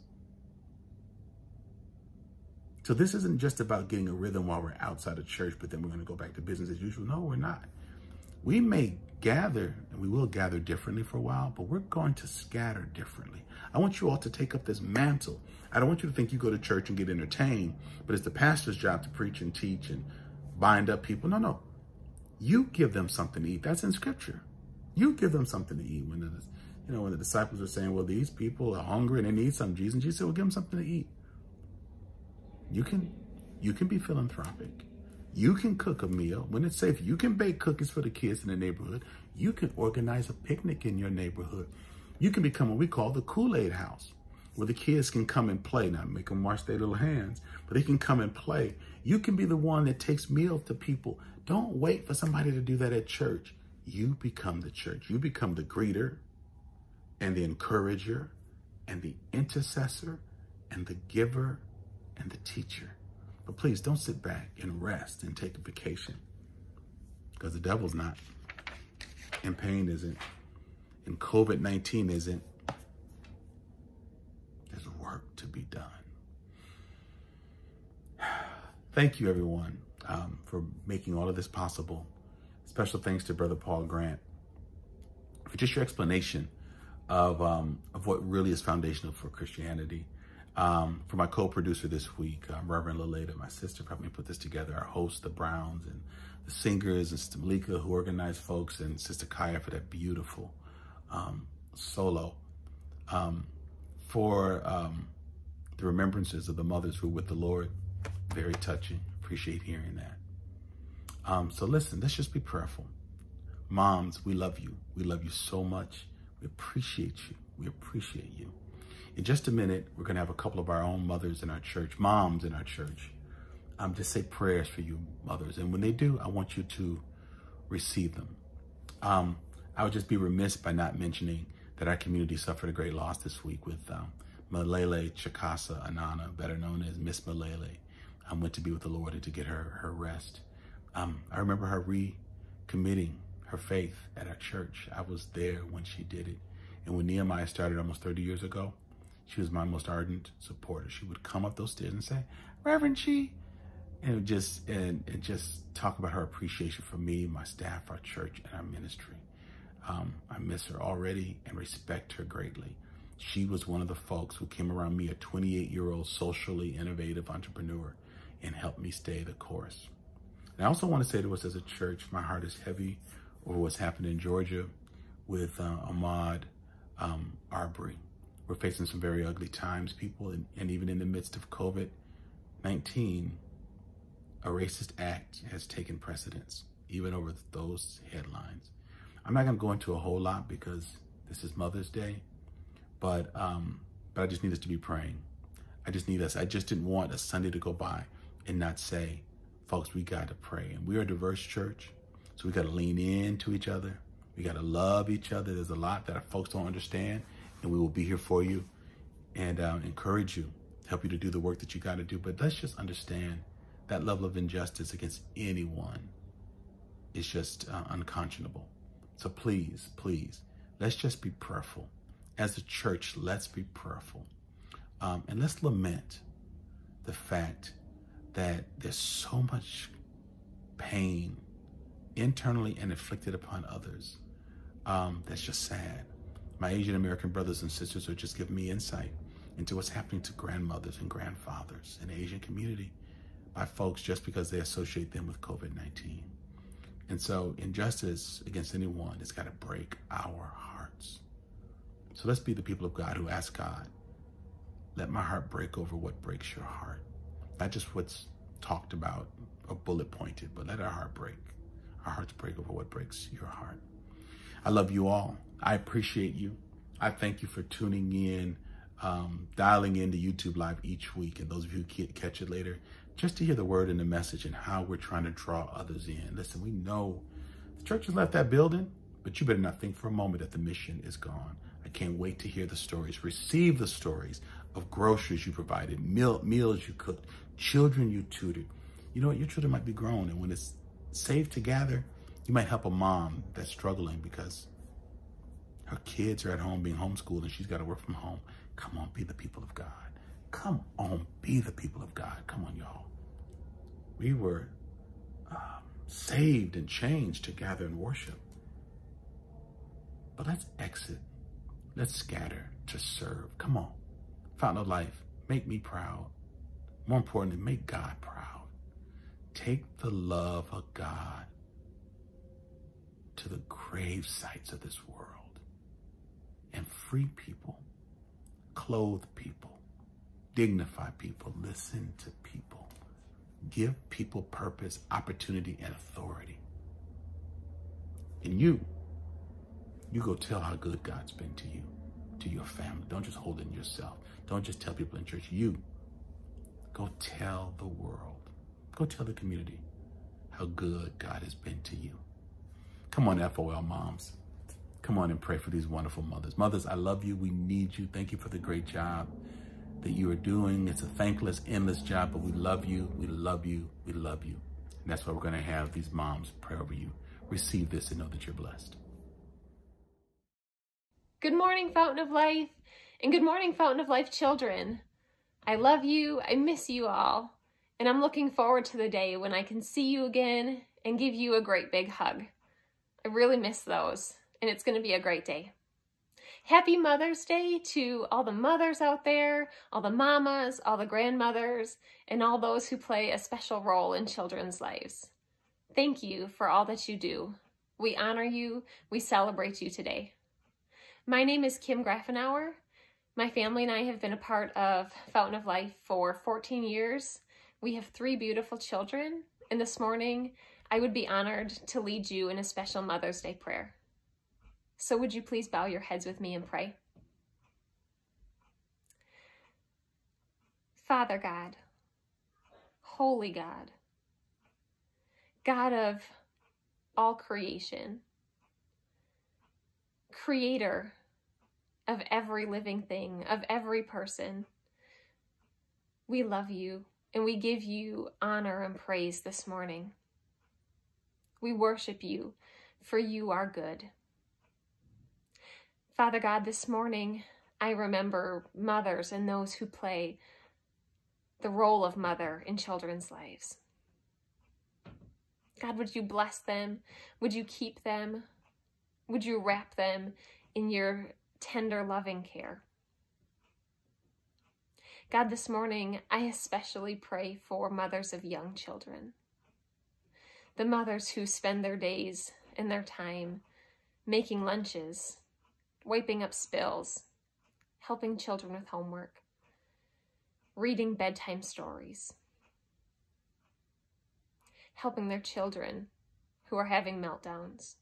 So this isn't just about getting a rhythm while we're outside of church, but then we're going to go back to business as usual. No, we're not. We may gather, and we will gather differently for a while, but we're going to scatter differently. I want you all to take up this mantle. I don't want you to think you go to church and get entertained, but it's the pastor's job to preach and teach and bind up people. No, no. You give them something to eat. That's in scripture. You give them something to eat. When the disciples are saying, well, these people are hungry and they need something, Jesus said, well, give them something to eat. You can be philanthropic. You can cook a meal when it's safe. You can bake cookies for the kids in the neighborhood. You can organize a picnic in your neighborhood. You can become what we call the Kool-Aid house, where the kids can come and play, not make them wash their little hands, but they can come and play. You can be the one that takes meals to people. Don't wait for somebody to do that at church. You become the church. You become the greeter and the encourager and the intercessor and the giver and the teacher. But please don't sit back and rest and take a vacation, because the devil's not, and pain isn't, and COVID-19 isn't. There's work to be done. Thank you, everyone, for making all of this possible. Special thanks to Brother Paul Grant for just your explanation of what really is foundational for Christianity. For my co-producer this week, Reverend Laleda, my sister, helped me put this together. Our hosts, the Browns, and the singers, and Sister Malika, who organized folks, and Sister Kaya for that beautiful solo. For the remembrances of the mothers who were with the Lord, very touching. Appreciate hearing that. So listen, let's just be prayerful. Moms, we love you. We love you so much. We appreciate you. We appreciate you. In just a minute, we're going to have a couple of our own mothers in our church, moms in our church, just say prayers for you mothers. And when they do, I want you to receive them. I would just be remiss by not mentioning that our community suffered a great loss this week with Malele Chikasa Anana, better known as Miss Malele. Went to be with the Lord and to get her rest. I remember her recommitting her faith at our church. I was there when she did it. And when Nehemiah started almost 30 years ago, she was my most ardent supporter. She would come up those stairs and say, Reverend Chi, and just talk about her appreciation for me, my staff, our church, and our ministry. I miss her already and respect her greatly. She was one of the folks who came around me, a 28-year-old socially innovative entrepreneur, and helped me stay the course. And I also want to say to us as a church, my heart is heavy over what's happened in Georgia with Ahmaud Arbery. We're facing some very ugly times, people, and even in the midst of COVID-19, a racist act has taken precedence, even over those headlines. I'm not going to go into a whole lot because this is Mother's Day, but I just need us to be praying. I just didn't want a Sunday to go by and not say, folks, we got to pray. And we're a diverse church, so we got to lean into each other. We got to love each other. There's a lot that our folks don't understand, and we will be here for you and encourage you, help you to do the work that you got to do. But let's just understand that level of injustice against anyone is just unconscionable. So please, please, let's just be prayerful. As a church, let's be prayerful. And let's lament the fact that there's so much pain internally and inflicted upon others. That's just sad. My Asian American brothers and sisters are just giving me insight into what's happening to grandmothers and grandfathers in the Asian community by folks just because they associate them with COVID-19. And so injustice against anyone has got to break our hearts. So let's be the people of God who ask God, let my heart break over what breaks your heart. Not just what's talked about or bullet pointed, but let our heart break. Our hearts break over what breaks your heart. I love you all. I appreciate you. I thank you for tuning in, dialing into YouTube Live each week. And those of you who catch it later, just to hear the word and the message and how we're trying to draw others in. Listen, we know the church has left that building, but you better not think for a moment that the mission is gone. I can't wait to hear the stories, receive the stories of groceries you provided, meals you cooked, children you tutored. You know what? Your children might be grown, and when it's safe to gather, you might help a mom that's struggling because her kids are at home being homeschooled and she's got to work from home. Come on, be the people of God. Come on, be the people of God. Come on, y'all. We were saved and changed to gather and worship. But let's exit. Let's scatter to serve. Come on. Fountain of Life, make me proud. More importantly, make God proud. Take the love of God to the grave sites of this world and free people, clothe people, dignify people, listen to people, give people purpose, opportunity, and authority. And you go tell how good God's been to you, to your family. Don't just hold it in yourself. Don't just tell people in church. You go tell the world. Go tell the community how good God has been to you. Come on, FOL moms. Come on and pray for these wonderful mothers. Mothers, I love you. We need you. Thank you for the great job that you are doing. It's a thankless, endless job, but we love you. We love you. We love you. And that's why we're going to have these moms pray over you. Receive this and know that you're blessed. Good morning, Fountain of Life, and good morning, Fountain of Life children. I love you. I miss you all. And I'm looking forward to the day when I can see you again and give you a great big hug. I really miss those, and it's going to be a great day. Happy Mother's Day to all the mothers out there, all the mamas, all the grandmothers, and all those who play a special role in children's lives. Thank you for all that you do. We honor you. We celebrate you today. My name is Kim Grafenauer. My family and I have been a part of Fountain of Life for 14 years. We have 3 beautiful children, and this morning I would be honored to lead you in a special Mother's Day prayer. So would you please bow your heads with me and pray? Father God, Holy God, God of all creation, Creator of every living thing, of every person, we love you and we give you honor and praise this morning. We worship you, for you are good. Father God, this morning I remember mothers and those who play the role of mother in children's lives. God, would you bless them? Would you keep them? Would you wrap them in your tender, loving care? God, this morning I especially pray for mothers of young children. The mothers who spend their days and their time making lunches, wiping up spills, helping children with homework, reading bedtime stories, helping their children who are having meltdowns.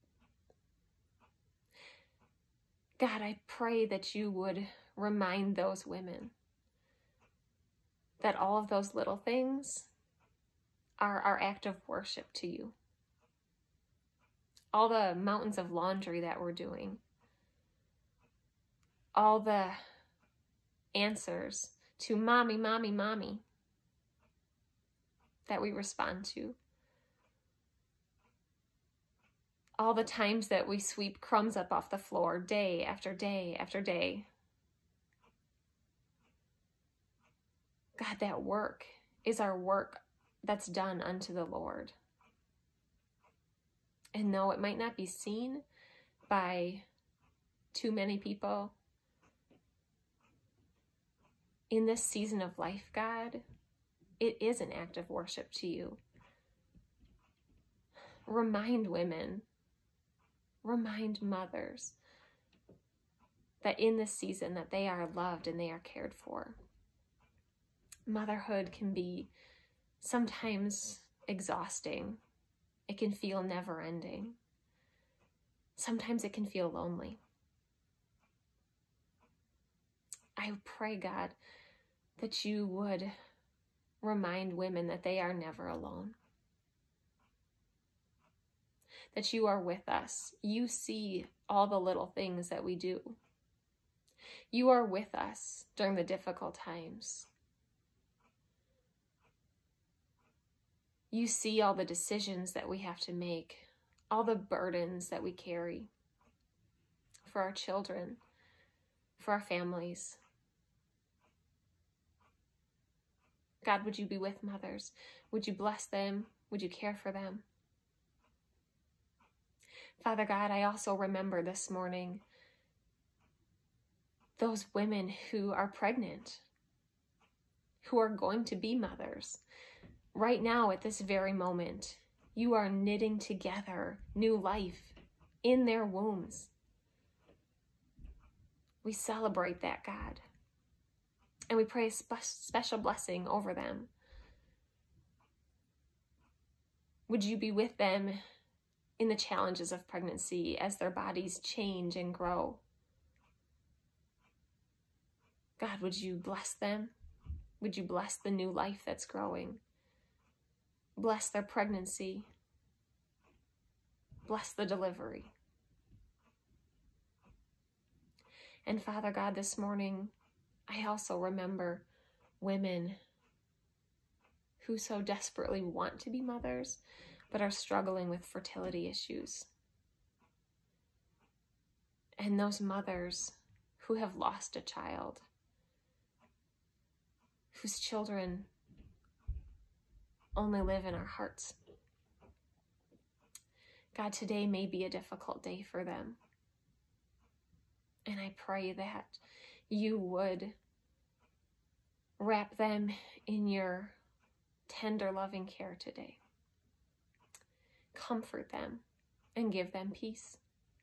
God, I pray that you would remind those women that all of those little things are our act of worship to you. All the mountains of laundry that we're doing, all the answers to mommy, mommy, mommy that we respond to, all the times that we sweep crumbs up off the floor day after day after day. God, that work is our work that's done unto the Lord. And though it might not be seen by too many people, in this season of life, God, it is an act of worship to you. Remind women, remind mothers that in this season that they are loved and they are cared for. Motherhood can be sometimes exhausting. It can feel never-ending. Sometimes it can feel lonely. I pray, God, that you would remind women that they are never alone. That you are with us. You see all the little things that we do. You are with us during the difficult times. You see all the decisions that we have to make, all the burdens that we carry for our children, for our families. God, would you be with mothers? Would you bless them? Would you care for them? Father God, I also remember this morning those women who are pregnant, who are going to be mothers. Right now, at this very moment, you are knitting together new life in their wombs. We celebrate that, God. And we pray a special blessing over them. Would you be with them in the challenges of pregnancy as their bodies change and grow? God, would you bless them? Would you bless the new life that's growing? Bless their pregnancy. Bless the delivery. And Father God, this morning, I also remember women who so desperately want to be mothers, but are struggling with fertility issues. And those mothers who have lost a child, whose children only live in our hearts. God, today may be a difficult day for them. And I pray that you would wrap them in your tender, loving care today. Comfort them and give them peace.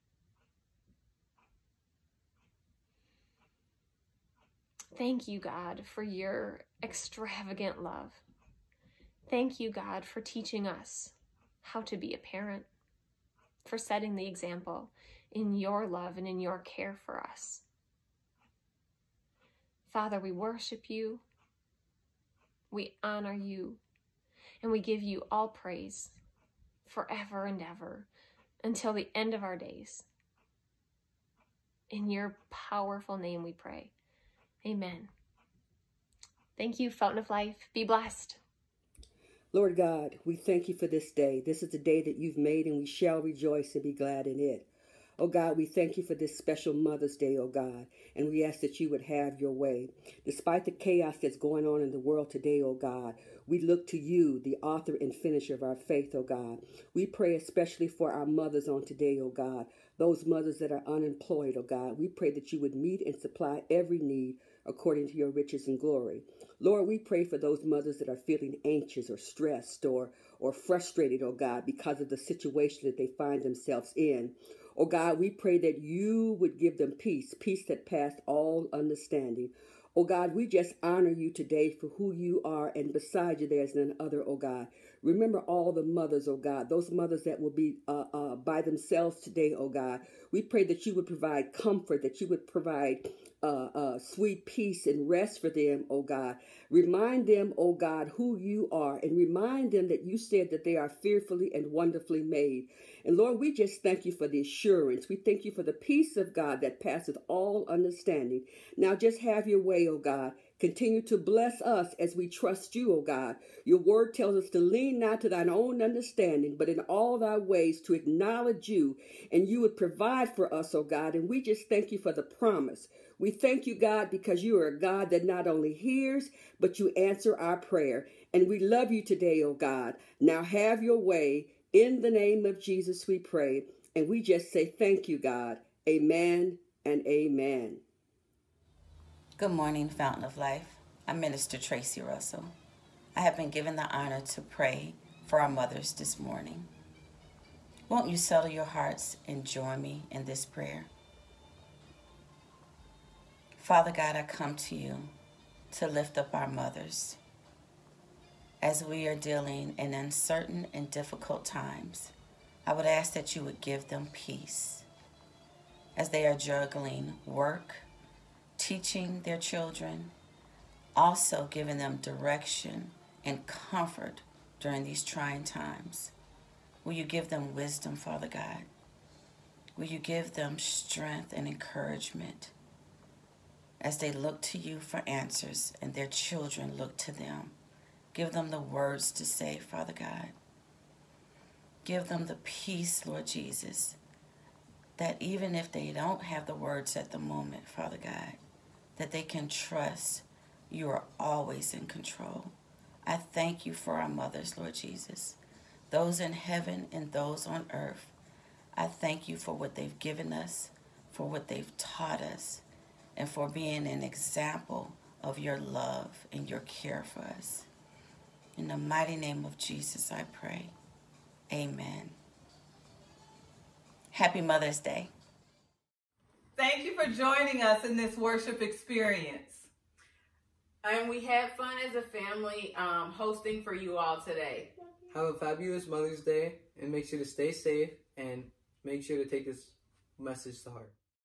Thank you, God, for your extravagant love. Thank you, God, for teaching us how to be a parent, for setting the example in your love and in your care for us. Father, we worship you, we honor you, and we give you all praise forever and ever until the end of our days. In your powerful name we pray. Amen. Thank you, Fountain of Life. Be blessed. Lord God, we thank you for this day. This is the day that you've made, and we shall rejoice and be glad in it. Oh God, we thank you for this special Mother's Day, oh God, and we ask that you would have your way. Despite the chaos that's going on in the world today, oh God, we look to you, the author and finisher of our faith, oh God. We pray especially for our mothers on today, oh God, those mothers that are unemployed, oh God. We pray that you would meet and supply every need according to your riches and glory. Lord, we pray for those mothers that are feeling anxious or stressed or frustrated, oh God, because of the situation that they find themselves in. Oh God, we pray that you would give them peace, peace that passed all understanding. Oh God, we just honor you today for who you are, and beside you there's none other, oh God. Remember all the mothers, oh God, those mothers that will be by themselves today, oh God. We pray that you would provide comfort, that you would provide sweet peace and rest for them, oh God. Remind them, oh God, who you are, and remind them that you said that they are fearfully and wonderfully made. And Lord, we just thank you for the assurance. We thank you for the peace of God that passeth all understanding. Now just have your way, oh God. Continue to bless us as we trust you, O God. Your word tells us to lean not to thine own understanding, but in all thy ways to acknowledge you, and you would provide for us, O God. And we just thank you for the promise. We thank you, God, because you are a God that not only hears, but you answer our prayer. And we love you today, O God. Now have your way. In the name of Jesus we pray. And we just say thank you, God. Amen and amen. Good morning, Fountain of Life. I'm Minister Tracy Russell. I have been given the honor to pray for our mothers this morning. Won't you settle your hearts and join me in this prayer? Father God, I come to you to lift up our mothers. As we are dealing in uncertain and difficult times, I would ask that you would give them peace as they are juggling work, teaching their children, also giving them direction and comfort during these trying times. Will you give them wisdom, Father God? Will you give them strength and encouragement as they look to you for answers and their children look to them? Give them the words to say, Father God. Give them the peace, Lord Jesus, that even if they don't have the words at the moment, Father God, that they can trust you are always in control. I thank you for our mothers, Lord Jesus, those in heaven and those on earth. I thank you for what they've given us, for what they've taught us, and for being an example of your love and your care for us. In the mighty name of Jesus, I pray. Amen. Happy Mother's Day. Thank you for joining us in this worship experience. And we had fun as a family hosting for you all today. Have a fabulous Mother's Day, and make sure to stay safe and make sure to take this message to heart.